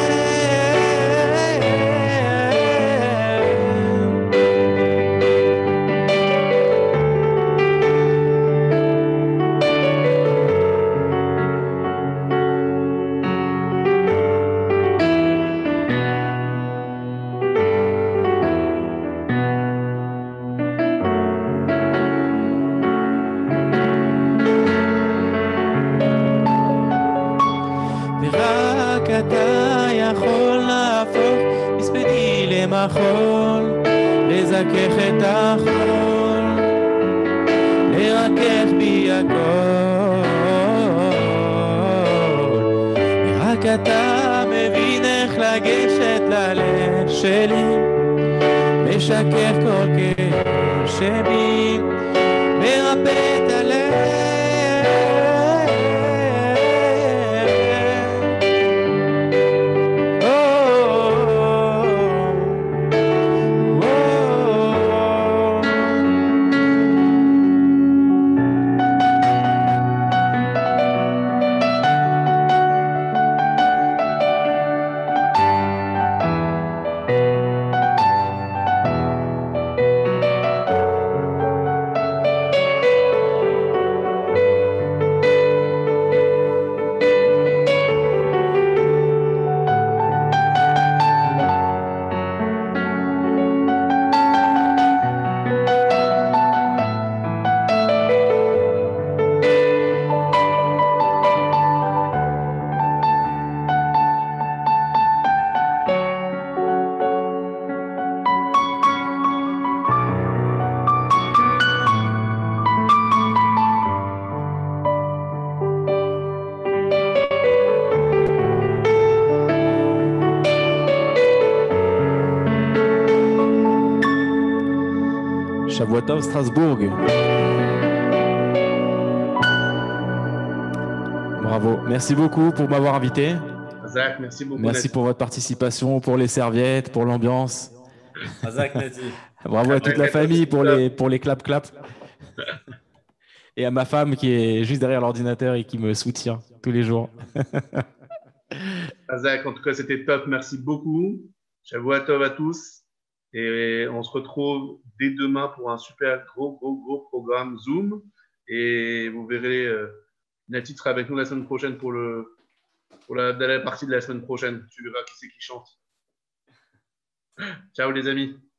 G: החול, לזכך את החול, לרכך בי הכל, ורק אתה מבין איך לגשת ללב שלי, משכך כל כאב שבי, מרפא את הלב.
A: Shavuatov Strasbourg. Bravo. Merci beaucoup pour m'avoir invité.
B: Zach, merci beaucoup.
A: Merci
B: Nati.
A: pour votre participation, pour les serviettes, pour l'ambiance.
E: Razak Nati.
A: Bravo à toute la famille pour les, pour les clap-clap. Et à ma femme qui est juste derrière l'ordinateur et qui me soutient tous les jours.
B: Zach, en tout cas, c'était top. Merci beaucoup. Shavuatov à tous. Et on se retrouve dès demain pour un super gros, gros, gros programme Zoom. Et vous verrez, euh, Nati sera avec nous la semaine prochaine pour, le, pour la, la partie de la semaine prochaine. Tu verras qui c'est qui chante. Ciao les amis.